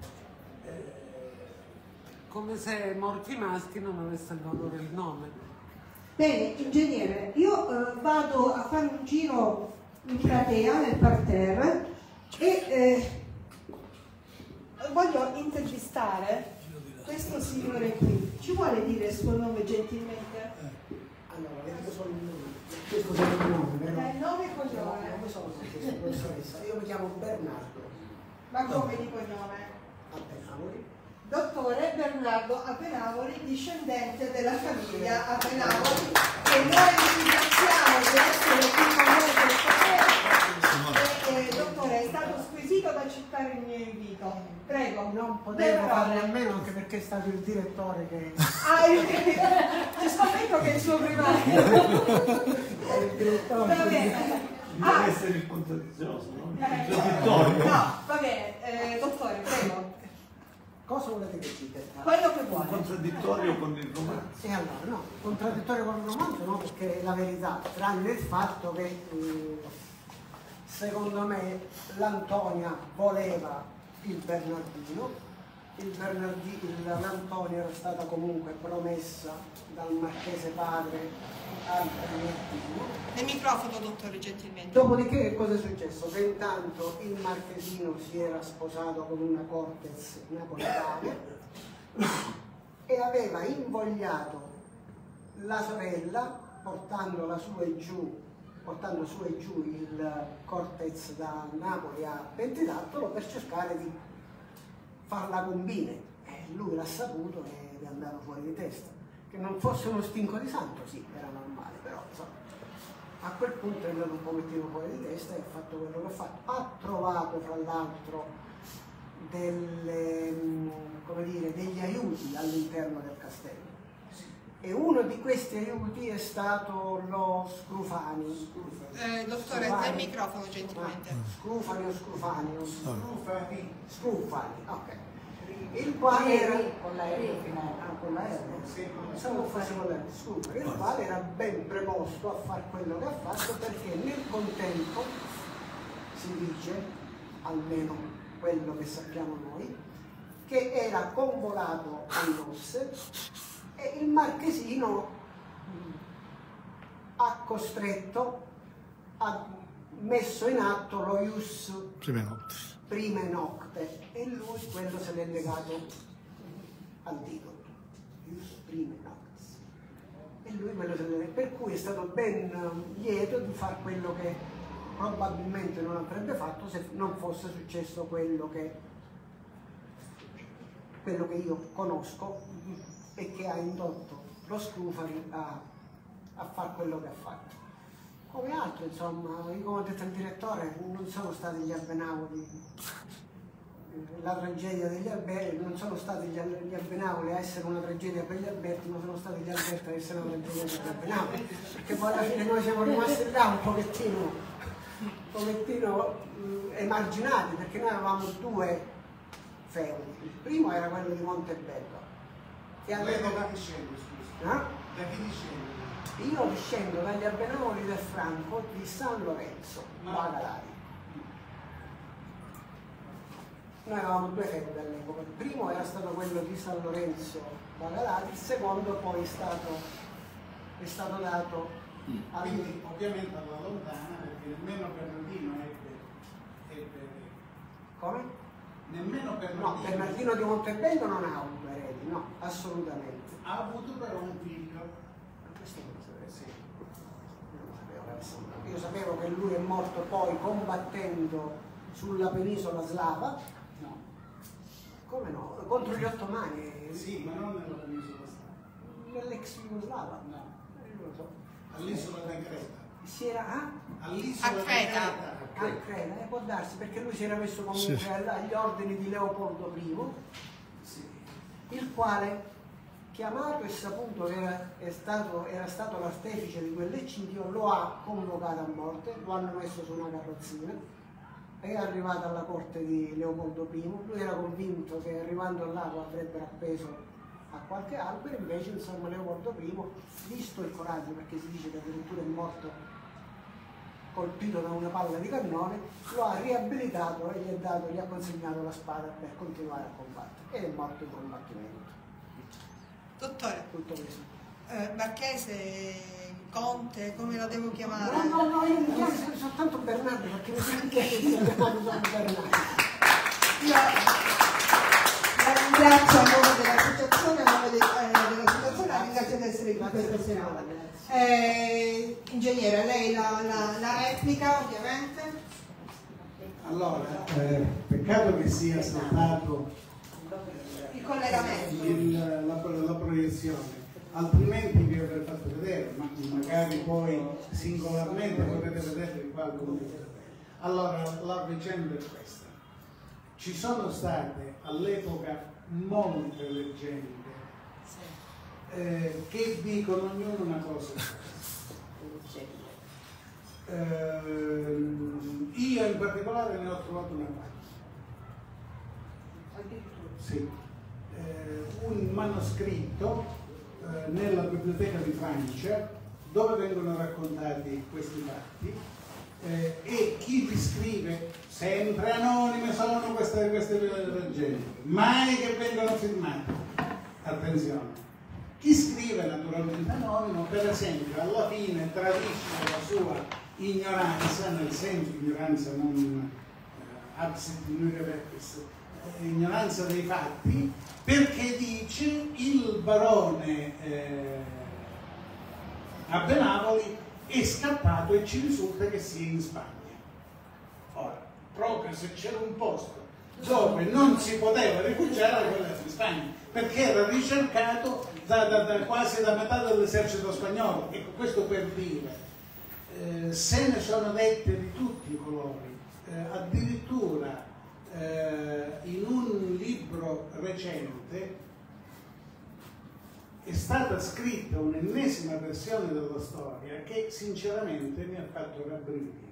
Come se morti maschi non avessero il valore del nome. Bene, ingegnere, io vado a fare un giro in platea, nel parterre, e voglio intervistare questo signore qui. Ci vuole dire il suo nome gentilmente? Allora, vediamo solo il nome. Questo è il nome, vero? Nome e cognome. Come sono professoressa? Io mi chiamo Bernardo. Ma come di cognome? Abenavoli. Dottore Bernardo Abenavoli, discendente della famiglia Abenavoli, e noi ringraziamo di essere qui con noi per dottore, è stato squisito da accettare il mio invito. Prego. Non potevo farne a meno, anche perché è stato il direttore che... Ci scommetto che è il suo primario. È il direttore. Va bene. Deve essere il contraddizioso, no? No, va bene, dottore, prego. Cosa volete che dica? Quello che Un vuole. contraddittorio con il romanzo. E allora, no, contraddittorio con il romanzo no, perché è la verità, tranne il fatto che secondo me l'Antonia voleva il Bernardino, l'Antonia era stata comunque promessa dal marchese padre al Bernardino. Nel microfono, dottore, gentilmente. Dopodiché che cosa è successo? Che intanto il marchesino si era sposato con una Cortez napoletana e aveva invogliato la sorella portando su e giù il Cortez da Napoli a Pentidattolo per cercare di farla combine. Lui l'ha saputo ed è andato fuori di testa. Che non fosse uno stinco di santo, sì, era normale, però insomma, a quel punto è andato un pochettino fuori di testa e ha fatto quello che ha fatto. Ha trovato fra l'altro degli aiuti all'interno del castello e uno di questi aiuti è stato lo Scrufani. Dottore, nel microfono, gentilmente. Scrufani o Scrufani? Scrufani, ok. Il quale quale era con la R finale. con la R, pensavo fosse con la R, scusa, il quale era ben preposto a fare quello che ha fatto, perché nel contempo si dice, almeno quello che sappiamo noi, che era convolato a nozze e il marchesino ha costretto, ha messo in atto lo ius prime nocte e lui quello se l'è legato al dito, ius prime noctes, e lui quello se l'è, per cui è stato ben lieto di fare quello che probabilmente non avrebbe fatto se non fosse successo quello che io conosco e che ha indotto lo Scrufani a fare quello che ha fatto. Come altro, insomma, io come ho detto il direttore, non sono stati gli Abenavoli, la tragedia degli Alberti, non sono stati gli Abenavoli a essere una tragedia per gli Alberti, ma sono stati gli Alberti a essere una tragedia per gli Abenavoli, perché poi alla fine noi siamo rimasti là un pochettino emarginati, perché noi avevamo due feudi. Il primo era quello di Montebello. Che all'epoca... Da chi discende, scusa? Da chi discende? Io discendo dagli Abenavoli del Franco di San Lorenzo, Bagalari. Noi avevamo due feudi all'epoca. Il primo era stato quello di San Lorenzo Bagalari, il secondo poi è stato dato a... Quindi ovviamente alla lontana, perché nemmeno Bernardino ebbe Come? Nemmeno Bernardino. No, Bernardino di Montebello non ha avuto eredi, no, assolutamente. Ha avuto però un figlio. Questo non lo sapevo, sì. Io non sapevo, adesso. Io sapevo che lui è morto poi combattendo sulla penisola slava. No. Come no? Contro gli ottomani. Sì, ma non nella penisola slava. Nell'ex Jugoslava. No. Non lo so. All'isola di Creta. Si era All'isola A di Creta. a Creta, può darsi, perché lui si era messo comunque agli ordini di Leopoldo I, Sì. il quale, chiamato e saputo che era stato l'artefice di quell'eccidio, lo ha convocato a morte, lo hanno messo su una carrozzina, è arrivato alla corte di Leopoldo I, lui era convinto che arrivando al lago avrebbero appeso a qualche albero, invece insomma Leopoldo I, visto il coraggio, perché si dice che addirittura è morto colpito da una palla di cannone, lo ha riabilitato e gli ha consegnato la spada per continuare a combattere ed è morto in combattimento. Dottore, Tutto questo. Marchese, Conte, come la devo chiamare? No, io mi chiamo soltanto Bernardo perché mi sembra che sia chiamato Bernardo. Io la ringrazio a nome dell'associazione, a nome dell'associazione, la ringrazio di essere qui questa sera. Ingegnere, lei la replica ovviamente. Allora, peccato che sia saltato Il collegamento. la proiezione, altrimenti vi avrei fatto vedere, ma magari poi singolarmente potete vedere il quadro. Allora, la vicenda è questa. Ci sono state all'epoca molte leggende che dicono ognuno una cosa. Io in particolare ne ho trovato una parte. Sì. Un manoscritto nella biblioteca di Francia dove vengono raccontati questi fatti e chi li scrive, sempre anonime sono queste leggende, mai che vengono firmate. Attenzione. Chi scrive naturalmente anonimo, per esempio, alla fine tradisce la sua ignoranza, nel senso ignoranza non absit ignoria verbis, ignoranza dei fatti, perché dice il barone a Benavoli è scappato e ci risulta che sia in Spagna. Ora, proprio se c'era un posto dove non si poteva rifugiare, quello era in Spagna, perché era ricercato quasi da metà dell'esercito spagnolo. Ecco, questo per dire, se ne sono dette di tutti i colori, addirittura in un libro recente è stata scritta un'ennesima versione della storia che sinceramente mi ha fatto rabbrividire,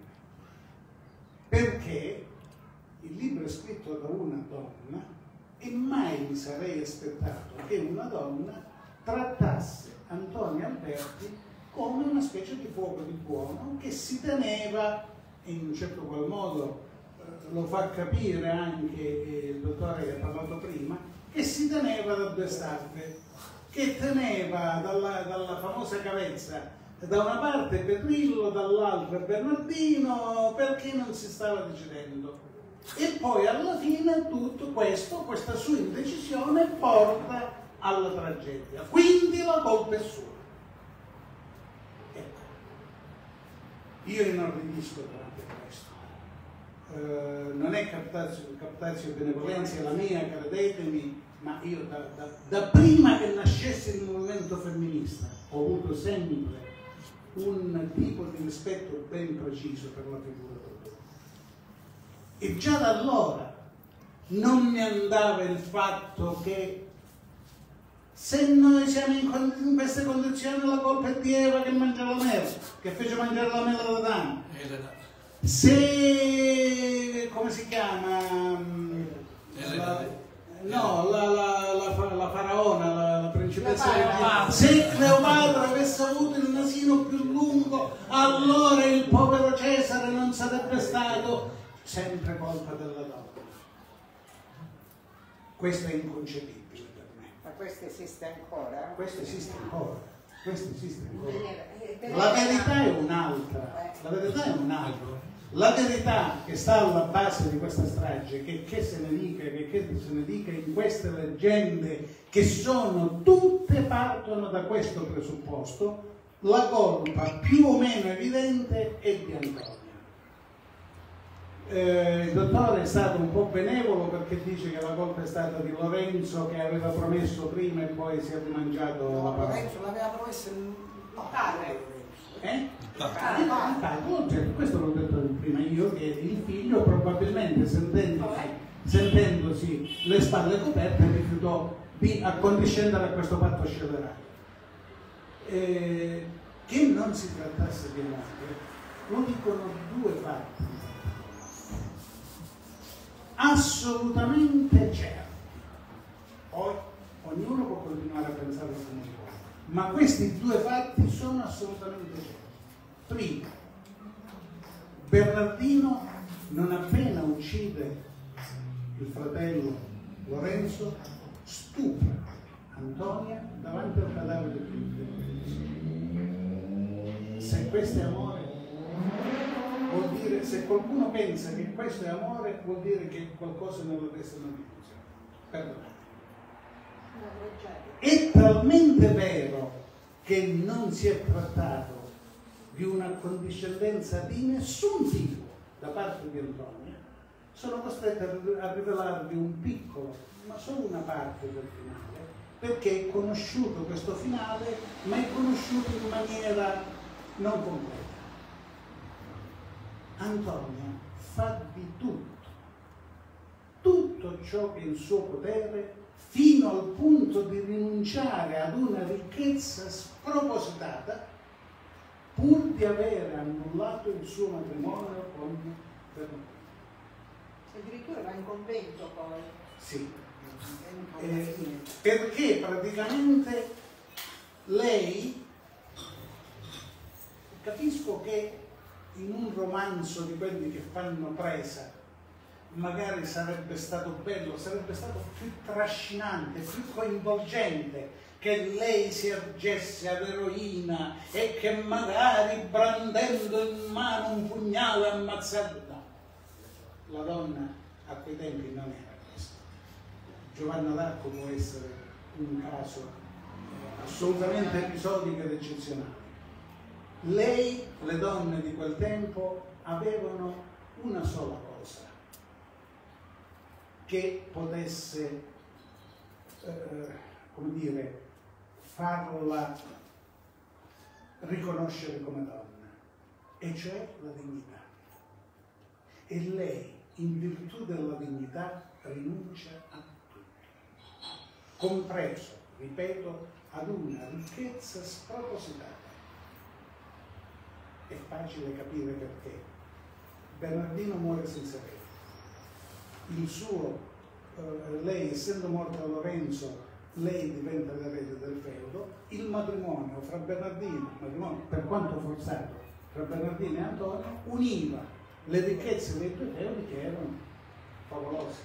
perché il libro è scritto da una donna e mai mi sarei aspettato che una donna trattasse Antonia Alberti come una specie di fuoco di buono che si teneva, in un certo qual modo lo fa capire anche il dottore che ha parlato prima, che si teneva da due stampe, che teneva dalla famosa cavezza da una parte Petrillo, dall'altra Bernardino, perché non si stava decidendo. E poi alla fine tutto questo, questa sua indecisione porta alla tragedia. Quindi la colpa è sua. Ecco. Io inorridisco davanti a questo. Non è captatio benevolenza la mia, credetemi, ma io da prima che nascesse il movimento femminista ho avuto sempre un tipo di rispetto ben preciso per la figura del donne. E già da allora non mi andava il fatto che se noi siamo in queste condizioni la colpa è di Eva che mangia la mela, che fece mangiare la mela ad Adamo. Se, come si chiama? La faraona, la principessa Cleopatra. Se Cleopatra avesse avuto il nasino più lungo, allora il povero Cesare non sarebbe stato. Sempre colpa della donna. Questo è inconcepibile per me. Ma questo esiste ancora? Questo esiste ancora. Questo esiste ancora. La verità è un'altra. La verità è un'altra. La verità che sta alla base di questa strage, che se ne dica in queste leggende, che sono tutte partono da questo presupposto, la colpa più o meno evidente è di Antonia. Il dottore è stato un po' benevolo perché dice che la colpa è stata di Lorenzo, che aveva promesso prima e poi si è rimangiato la parola. Lorenzo l'aveva promesso il padre. Questo l'ho detto prima io, che il figlio probabilmente sentendosi le spalle coperte rifiutò di accondiscendere a questo patto scellerato. Che non si trattasse di amore lo dicono due fatti assolutamente certi. Poi ognuno può continuare a pensare come vuole, ma questi due fatti sono assolutamente certi. Primo, Bernardino non appena uccide il fratello Lorenzo stupra Antonia davanti al cadavere del figlio. Se questo è amore, vuol dire, se qualcuno pensa che questo è amore, vuol dire che qualcosa nella testa non funziona. Perdonate. È talmente vero che non si è trattato di una condiscendenza di nessun tipo da parte di Antonia, sono costretto a rivelarvi un piccolo, ma solo una parte del finale, perché è conosciuto questo finale, ma è conosciuto in maniera non completa. Antonia fa di tutto ciò che è in suo potere, fino al punto di rinunciare ad una ricchezza spropositata pur di avere annullato il suo matrimonio con Bernardino. Addirittura va in convento poi. Sì, perché praticamente lei, capisco che in un romanzo di quelli che fanno presa magari sarebbe stato bello, sarebbe stato più trascinante, più coinvolgente che lei si ergesse ad eroina e che magari brandendo in mano un pugnale ammazzato. No, la donna a quei tempi non era questo. Giovanna d'Arco può essere un caso assolutamente episodico ed eccezionale. Lei, le donne di quel tempo avevano una sola cosa che potesse, come dire, farla riconoscere come donna, e cioè la dignità. E lei, in virtù della dignità, rinuncia a tutto, compreso, ripeto, ad una ricchezza spropositata. È facile capire perché. Bernardino muore senza erede. Il suo, lei essendo morta Lorenzo, lei diventa l'erede del feudo. Il matrimonio fra Bernardino, per quanto forzato, fra Bernardino e Antonio, univa le ricchezze dei due feudi che erano favolose.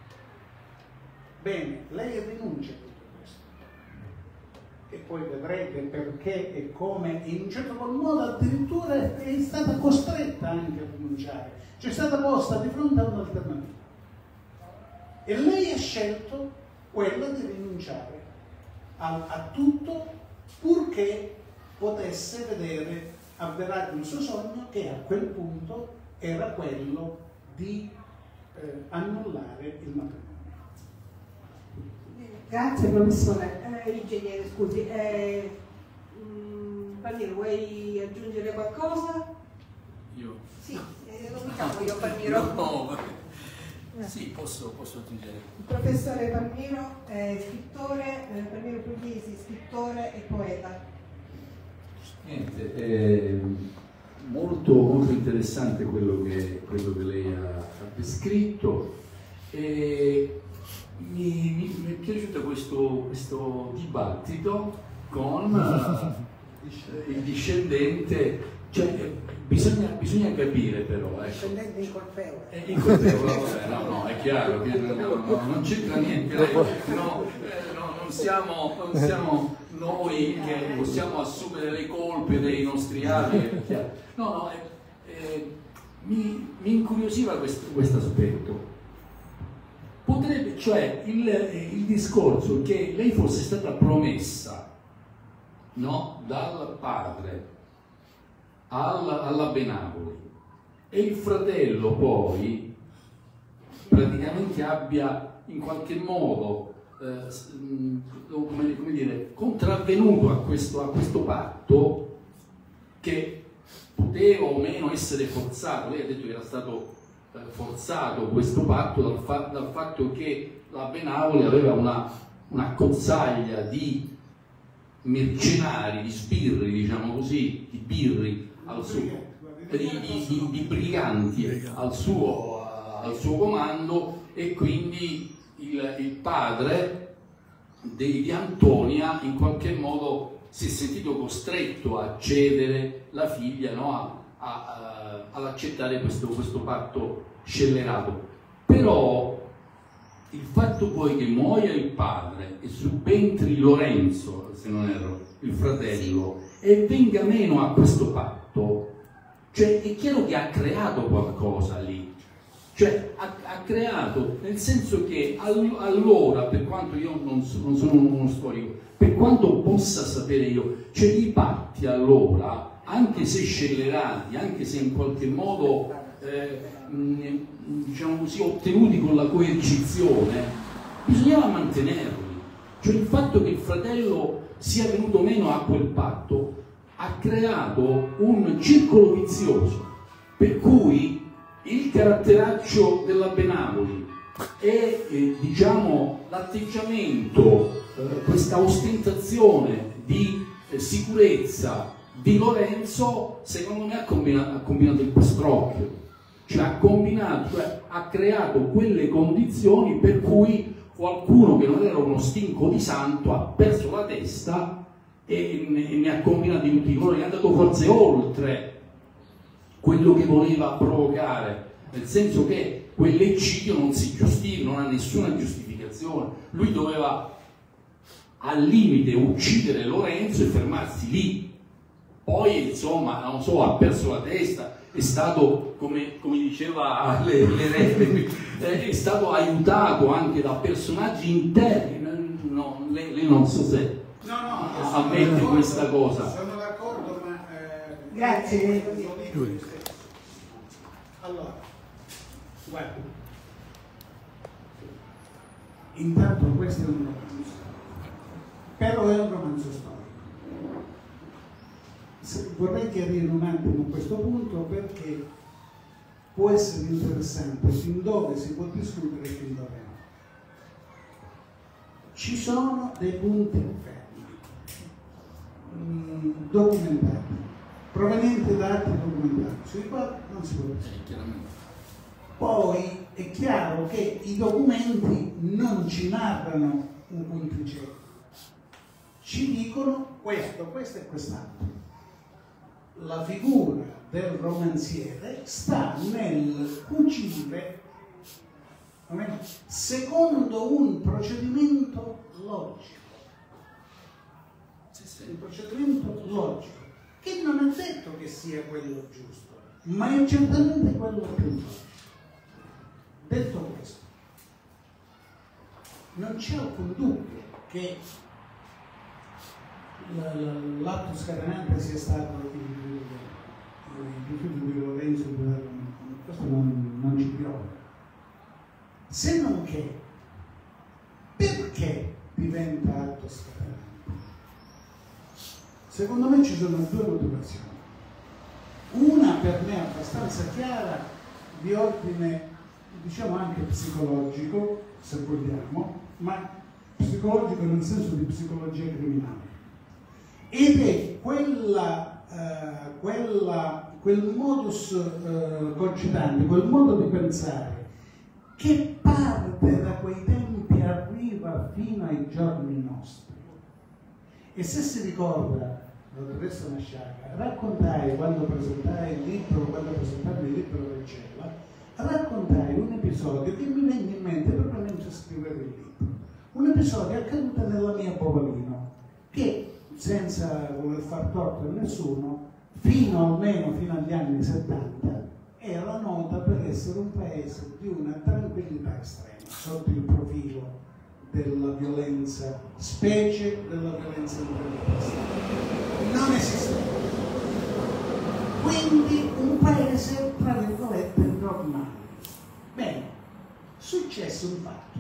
Bene, lei rinuncia a tutto questo. E poi vedrete perché e come, in un certo qual modo addirittura è stata costretta anche a rinunciare. C'è stata posta di fronte a un'alternativa. E lei ha scelto quella di rinunciare a tutto purché potesse vedere avverato il suo sogno, che a quel punto era quello di annullare il matrimonio. Grazie professore, ingegnere scusi. Palmiro, vuoi aggiungere qualcosa? Io? Sì, lo chiamo io Palmiro. No, sì, posso aggiungere. Il professore Palmiro è scrittore, Palmiro Pugliesi, scrittore e poeta. Niente, è molto interessante quello che lei ha descritto, e mi è piaciuto questo dibattito con il discendente, cioè bisogna capire però, ecco. Discendente incolpevole. Incolpevole, vabbè, no, è chiaro che non c'entra niente, non siamo noi che possiamo assumere le colpe dei nostri avi, è chiaro. mi incuriosiva questo aspetto. Potrebbe, cioè il discorso che lei fosse stata promessa, no, dal padre alla Benavoli e il fratello poi praticamente abbia in qualche modo come dire, contravvenuto a questo patto, che poteva o meno essere forzato. Lei ha detto che era stato forzato questo patto dal fatto che la Benavoli aveva una cozzaglia di mercenari, di sbirri, diciamo così, di birri di briganti al suo comando, e quindi il padre di Antonia in qualche modo si è sentito costretto a cedere la figlia, no, ad accettare questo patto scellerato. Però il fatto poi che muoia il padre e subentri Lorenzo, se non erro, il fratello, e venga meno a questo patto, cioè è chiaro che ha creato qualcosa lì. Cioè ha creato, nel senso che allora, per quanto io non sono uno storico, per quanto possa sapere io, cioè i patti allora, anche se scellerati, anche se in qualche modo diciamo così, ottenuti con la coercizione, bisognava mantenerli. Cioè il fatto che il fratello sia venuto meno a quel patto ha creato un circolo vizioso, per cui il caratteraccio della Benavoli e diciamo l'atteggiamento, questa ostentazione di sicurezza di Lorenzo, secondo me ha combinato il pastrocchio, cioè ha creato quelle condizioni per cui qualcuno che non era uno stinco di santo ha perso la testa e ne ha combinato di tutti i colori, è andato forse oltre quello che voleva provocare, nel senso che quell'eccidio non si giustifica, non ha nessuna giustificazione. Lui doveva al limite uccidere Lorenzo e fermarsi lì. Poi insomma, non so, ha perso la testa, è stato, come diceva l'erede, è stato aiutato anche da personaggi interni. No, lei non so se ammette questa cosa. Sono d'accordo, ma grazie. Allora, guarda, intanto questo è un romanzo, però è un romanzo storico. Vorrei chiarire un attimo questo punto, perché può essere interessante fin dove si può discutere e fin dove no. Ci sono dei punti fermi, documentati, provenienti da atti documentati, sui quali non si può dire. Poi è chiaro che i documenti non ci narrano un punticello, ci dicono questo e quest'altro. La figura del romanziere sta nel cucire secondo un procedimento logico. Un procedimento logico, che non è detto che sia quello giusto, ma è certamente quello più logico. Detto questo, non c'è alcun dubbio che l'atto scatenante sia stato il rifiuto di Lorenzo, questo non ci piove. Se non che, perché diventa atto scatenante? Secondo me ci sono due motivazioni. Una per me abbastanza chiara, di ordine diciamo anche psicologico, se vogliamo, ma psicologico nel senso di psicologia criminale. Ed è quel modus cogitandi, quel modo di pensare che parte da quei tempi e arriva fino ai giorni nostri. E se si ricorda, dottoressa Masciaga, raccontai quando presentai il libro del Cella, raccontai un episodio che mi venne in mente proprio mentre scrivevo il libro. Un episodio accaduto nella mia Povolino, che senza voler far torto a nessuno, fino agli anni 70 era nota per essere un paese di una tranquillità estrema sotto il profilo della violenza, specie della violenza imperialista. Non esisteva. Quindi un paese, tra virgolette, normale. Bene, successe un fatto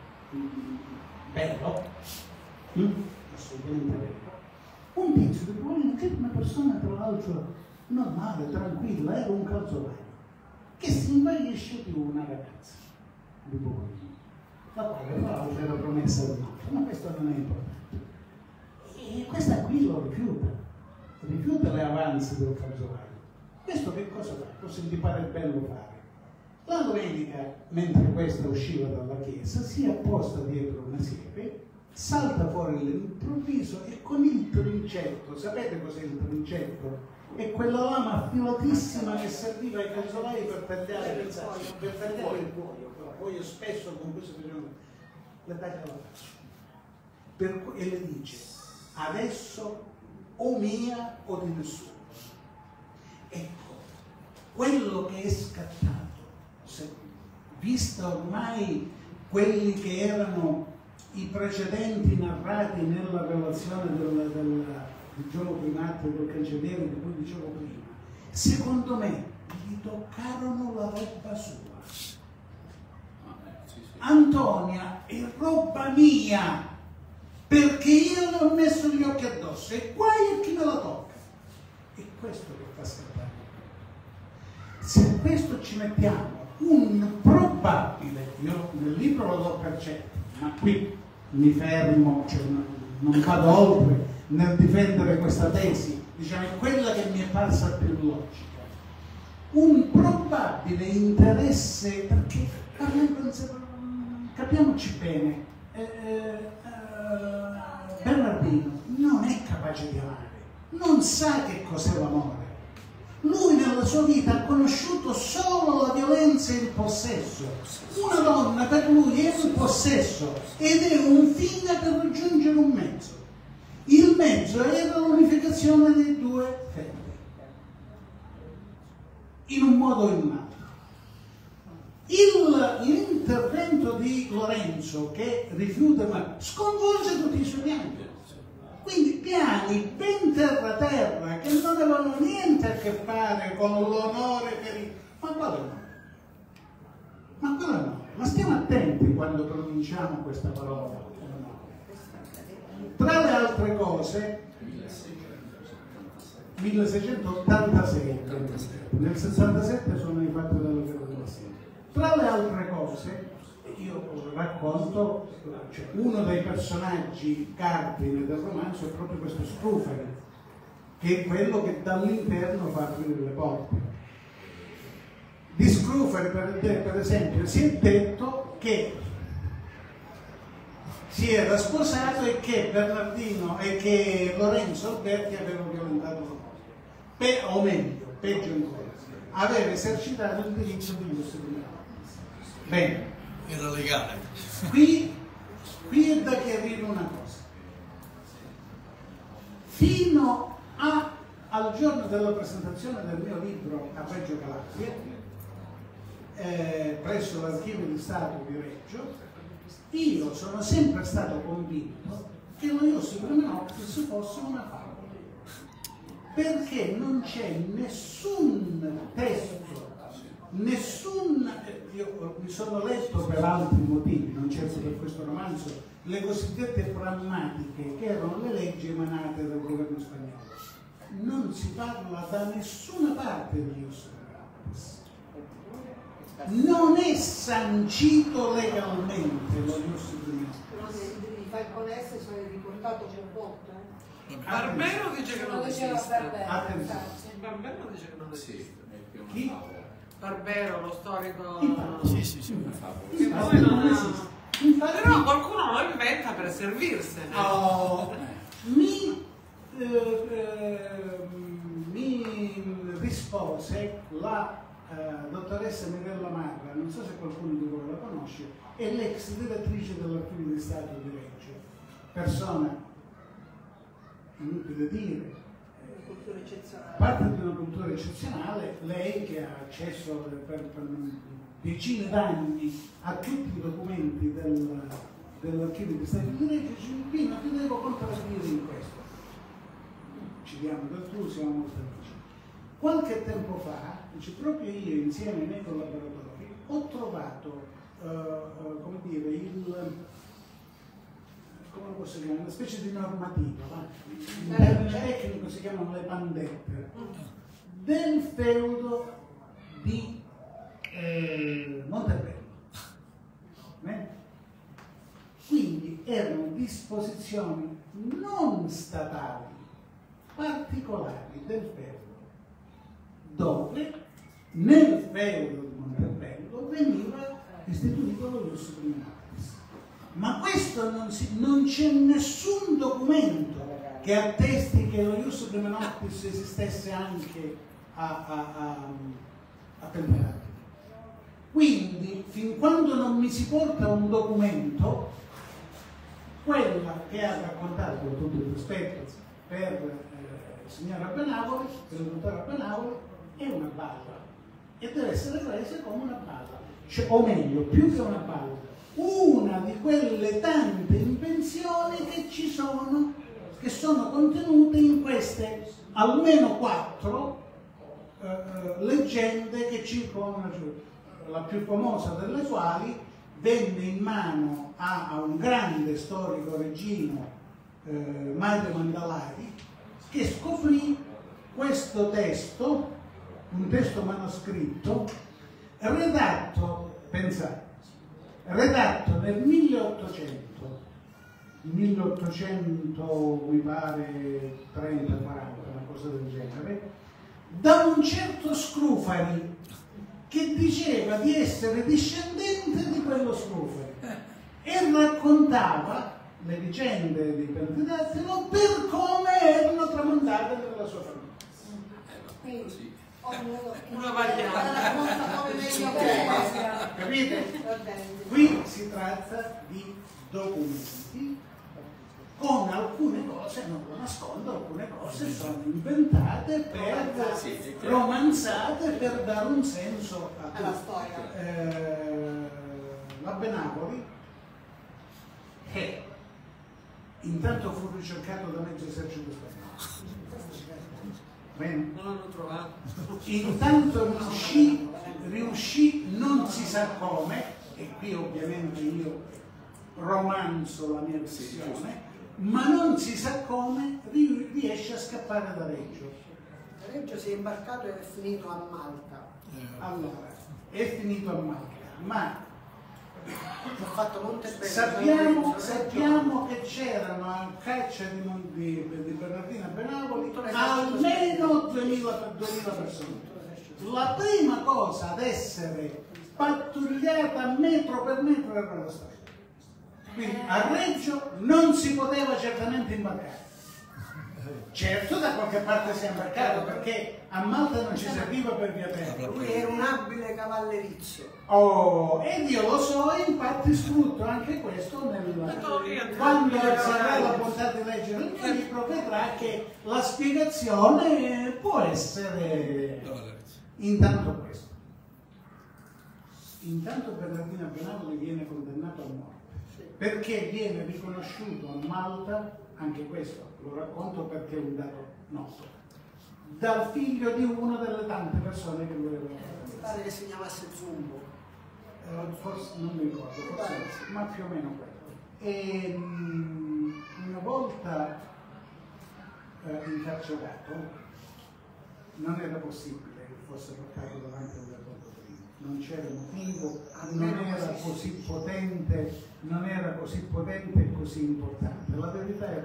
bello, assolutamente bello. Un tizio di Bologna, che è una persona tra l'altro normale, tranquilla, era un calzolaio, che si invaghisse di una ragazza di Bologna, la quale tra l'altro era promessa di un'altra, ma questo non è importante. E questa qui lo rifiuta le avanze del calzolaio. Questo che cosa fa? Cosa gli pare bello fare? La domenica, mentre questa usciva dalla chiesa, si apposta dietro una siepe, salta fuori all'improvviso e con il trincetto, sapete cos'è il trincetto? È quella lama affilatissima che serviva ai calzolai per tagliare il cuoio. Poi io spesso con questo le taglio la faccia. E le dice, adesso o mia o di nessuno. Ecco, quello che è scattato, vista ormai quelli che erano i precedenti narrati nella relazione del giorno primato del cancelliere di cui dicevo prima, secondo me gli toccarono la roba sua. Antonia è roba mia, perché io le ho messo gli occhi addosso e guai a chi me la tocca. E questo che fa scattare. Se questo ci mettiamo un probabile, io nel libro lo do per certo, ma qui mi fermo, cioè non vado oltre nel difendere questa tesi, diciamo è quella che mi è parsa più logica. Un probabile interesse, perché capiamoci bene, Bernardino non è capace di amare, non sa che cos'è l'amore. Lui nella sua vita ha conosciuto solo la violenza e il possesso. Una donna per lui è un possesso ed è un fine per raggiungere un mezzo. Il mezzo era l'unificazione dei due femmini, in un modo o in un altro. L'intervento di Lorenzo, che rifiuta ma sconvolge tutti i suoi piani. Quindi piani ben terra-terra, che non avevano niente a che fare con l'onore per il... Ma quello no. Ma quello no. Ma stiamo attenti quando pronunciamo questa parola. Tra le altre cose, 1687, nel 67 sono i fatti della guerra della Siria. Tra le altre cose, io racconto, cioè, uno dei personaggi cardine del romanzo è proprio questo Scruferi, che è quello che dall'interno fa aprire le porte. Di Scruferi, per esempio, si è detto che si era sposato e che Bernardino e che Lorenzo Alberti avevano violentato la o meglio, peggio ancora, aveva esercitato il diritto di lusso di Milano. Bene. Era legale. Qui è da chiarire una cosa. Fino al giorno della presentazione del mio libro a Reggio Calabria, presso l'Archivio di Stato di Reggio, io sono sempre stato convinto che lo Iossi Brumenottis fosse una favola, perché non c'è nessun testo, io mi sono letto per altri motivi, non certo per questo romanzo, le cosiddette prammatiche, che erano le leggi emanate dal governo spagnolo. Non si parla da nessuna parte di Iossi Brumenottis. Non è sancito legalmente lo Iossi Brumenottis. I Falconese sono riportato più volte. Barbero dice che non esiste. Attenzione. Barbero dice che non esiste. Chi? Barbero, lo storico. Sì. Che poi non esiste. Però qualcuno lo inventa per servirsene. Mi rispose la dottoressa Mirella Marra, non so se qualcuno di voi la conosce, è l'ex direttrice dell'Archivio di Stato di Reggio, persona, inutile dire, cultura eccezionale. Parte di una cultura eccezionale, lei che ha accesso per decine d'anni a tutti i documenti dell'archivio di Stato di Reggio, dice: Pino, ti devo contraddire in questo. Ci diamo del tu, siamo molto amici. Qualche tempo fa, dice, proprio io insieme ai miei collaboratori ho trovato, come dire, come lo posso chiamare, una specie di normativa, in termine tecnico si chiamano le pandette, del feudo di Montebello. Quindi erano disposizioni non statali, particolari del feudo, dove nel feudo di Montebello veniva istituito lo ius criminalis. Ma questo non c'è nessun documento che attesti che lo ius criminalis esistesse anche a Temperato. Quindi, fin quando non mi si porta un documento, quella che ha raccontato, con tutto il rispetto per il signor Abbenavoli, per il dottor Abbenavoli, è una balla e deve essere presa come una balla, cioè, o meglio, più che una balla, una di quelle tante invenzioni che ci sono, che sono contenute in queste almeno 4 leggende che circondano, la più famosa delle quali venne in mano a un grande storico reggino, Mario Mandalari, che scoprì questo testo, un testo manoscritto, redatto, pensate, redatto nel 1800 mi pare 30, 40, una cosa del genere, da un certo Scrufari, che diceva di essere discendente di quello Scrufari e raccontava le vicende di Pentedattilo per come erano tramandate nella sua famiglia. Quindi, Una variante. Capite? Qui si tratta di documenti con alcune cose, non lo nascondo, alcune cose sono inventate per romanzate per dare un senso alla storia. L'Abbenavoli, che intanto fu ricercato da mezzo esercito spagnolo. Bene? Non l'hanno trovato. Intanto riuscì, non si sa come, e qui ovviamente io romanzo la mia versione, ma non si sa come riesce a scappare da Reggio. Reggio si è imbarcato e è finito a Malta. Allora, è finito a Malta, ma Ha fatto sappiamo che c'erano a caccia di Bernardino Abbenavoli almeno 2000 persone. La prima cosa ad essere pattugliata metro per metro era la strada. Quindi a Reggio non si poteva certamente imbarcare. Certo, da qualche parte si è imbarcato, perché a Malta non ci serviva per via terra. Lui era un abile cavallerizzo. Oh, ed io lo so, e infatti sfrutto anche questo quando sarà la bontà di leggere il mio libro, vedrà che la spiegazione può essere intanto questo. Intanto Bernardino Abbenavoli viene condannato a morte perché viene riconosciuto a Malta, anche questo lo racconto perché è un dato noto, dal figlio di una delle tante persone che lui aveva. Mi pare che si chiamasse Zumbo. Forse non mi ricordo, forse, ma più o meno quello. E una volta incarcerato non era possibile che fosse portato davanti al Condotrino, non c'era motivo, non era così potente e così importante. La verità era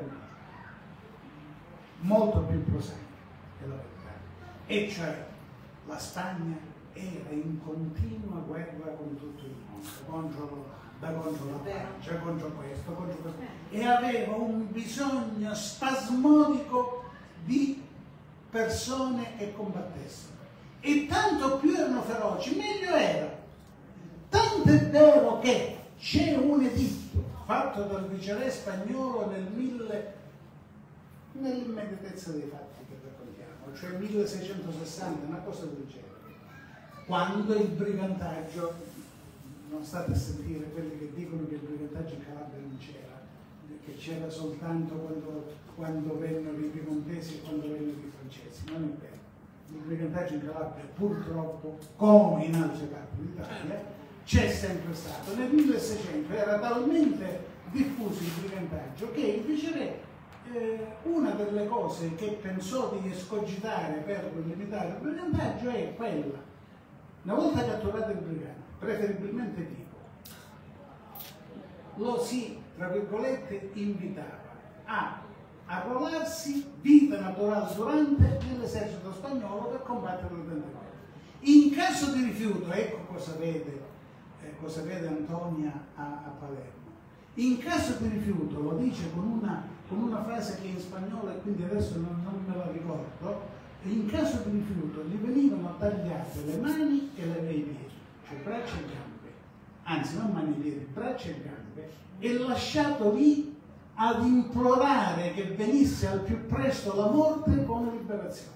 molto più prosaica, è la verità, e cioè la Spagna era in continua guerra con tutto il mondo, contro la Francia, contro questo, e aveva un bisogno spasmodico di persone che combattessero. E tanto più erano feroci, meglio era. Tanto è vero che c'è un editto fatto dal viceré spagnolo nel nell'immediatezza dei fatti che raccontiamo, cioè 1660, una cosa del genere. Quando il brigantaggio, non state a sentire quelli che dicono che il brigantaggio in Calabria non c'era, che c'era soltanto quando vennero i piemontesi e quando vennero i francesi, non è vero. Il brigantaggio in Calabria purtroppo, come in altre parti d'Italia, c'è sempre stato. Nel 1600 era talmente diffuso il brigantaggio che il viceré, una delle cose che pensò di escogitare per limitare il brigantaggio è quella: una volta catturato il brigante, preferibilmente vivo, lo si, tra virgolette, invitava a arruolarsi, vita naturale durante, nell'esercito spagnolo per combattere le tentative. In caso di rifiuto, ecco cosa vede Antonia a Palermo. In caso di rifiuto, lo dice con una frase che è in spagnolo e quindi adesso non me la ricordo, in caso di rifiuto gli venivano tagliate le mani e i piedi, cioè braccia e gambe, anzi non mani e piedi, braccia e gambe, e lasciato lì ad implorare che venisse al più presto la morte come liberazione.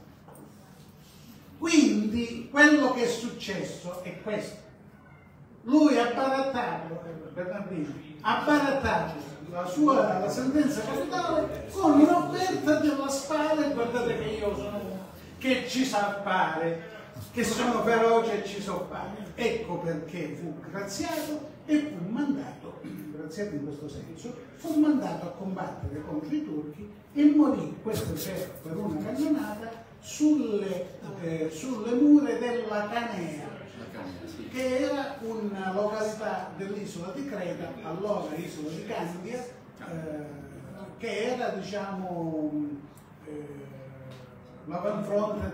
Quindi quello che è successo è questo. Lui ha barattato, Bernardini, ha barattato la sentenza capitale con un'offerta della spada, e guardate che io sono uno che ci sa fare, che sono feroce e ci so fare. Ecco perché fu graziato e fu mandato, graziato in questo senso, fu mandato a combattere contro i turchi e morì, questo per una cannonata, sulle mura della Canea, che era una località dell'isola di Creta, allora isola di Candia, che era, diciamo, l'avamfronte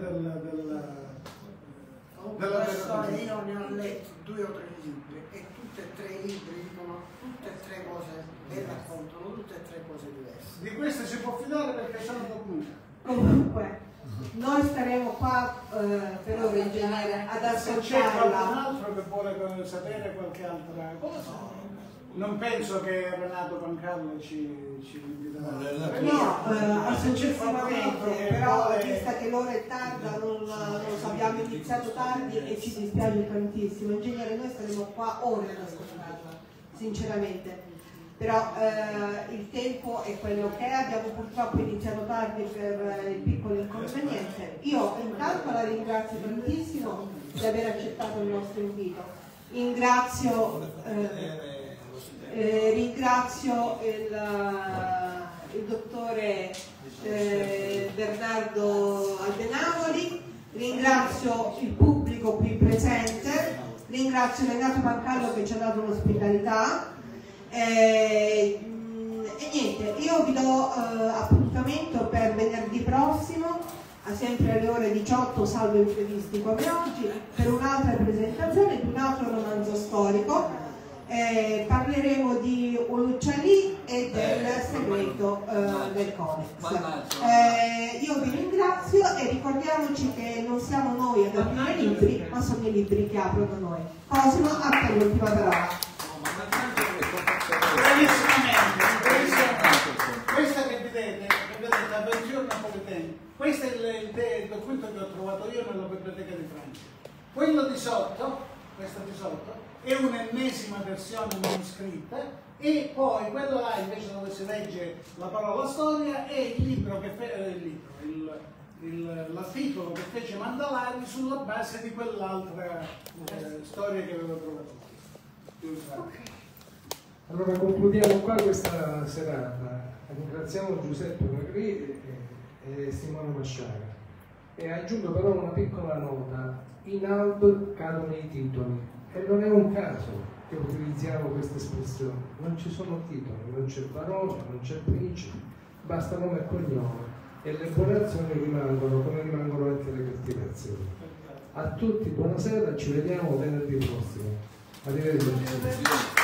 della storia. Io ne ho letto 2 o 3 libri e tutti e 3 i libri dicono tutte e 3 cose e raccontano tutte e 3 cose diverse. Di queste si può fidare perché sono documentate. Comunque, noi staremo qua per ora, ingegnere, ad Se c'è qualcun ascoltarla. altro che vuole sapere qualche altra cosa, non penso che Renato Pancarlo ci inviterà. No, assolutamente, però vista che l'ora è tarda, abbiamo iniziato tardi e ci dispiace tantissimo. Ingegnere, noi staremo qua ore ad ascoltarla, sinceramente. Però il tempo è quello che è, abbiamo purtroppo iniziato tardi per il piccolo inconveniente. Io intanto la ringrazio tantissimo di aver accettato il nostro invito. Ringrazio il dottore Bernardo Albenavoli, ringrazio il pubblico qui presente, ringrazio Renato Pancarlo che ci ha dato l'ospitalità. E niente, io vi do appuntamento per venerdì prossimo, sempre alle ore 18, salvo imprevisti come oggi, per un'altra presentazione di un altro romanzo storico. Parleremo di Uluccialì e del segreto del Codex. Io vi ringrazio e ricordiamoci che non siamo noi ad aprire i libri, ma sono i libri che aprono noi. Cosimo, a te l'ultima parola. Questa che vedete, la versione napoletana, questo è il documento che ho trovato io nella biblioteca di Francia. Quello di sotto, questo di sotto, è un'ennesima versione manoscritta, e poi quello là invece dove si legge la parola storia è il libro che l'articolo che fece Mandalari sulla base di quell'altra storia che aveva trovato. Allora concludiamo qua questa serata. Ringraziamo Giuseppe Magri e Simone Masciaga. E aggiungo però una piccola nota: in alto cadono i titoli, e non è un caso che utilizziamo questa espressione. Non ci sono titoli, non c'è barone, non c'è principe, basta nome e cognome, e le buone azioni rimangono come rimangono anche le cattive azioni. A tutti buonasera, ci vediamo venerdì prossimo. Arrivederci.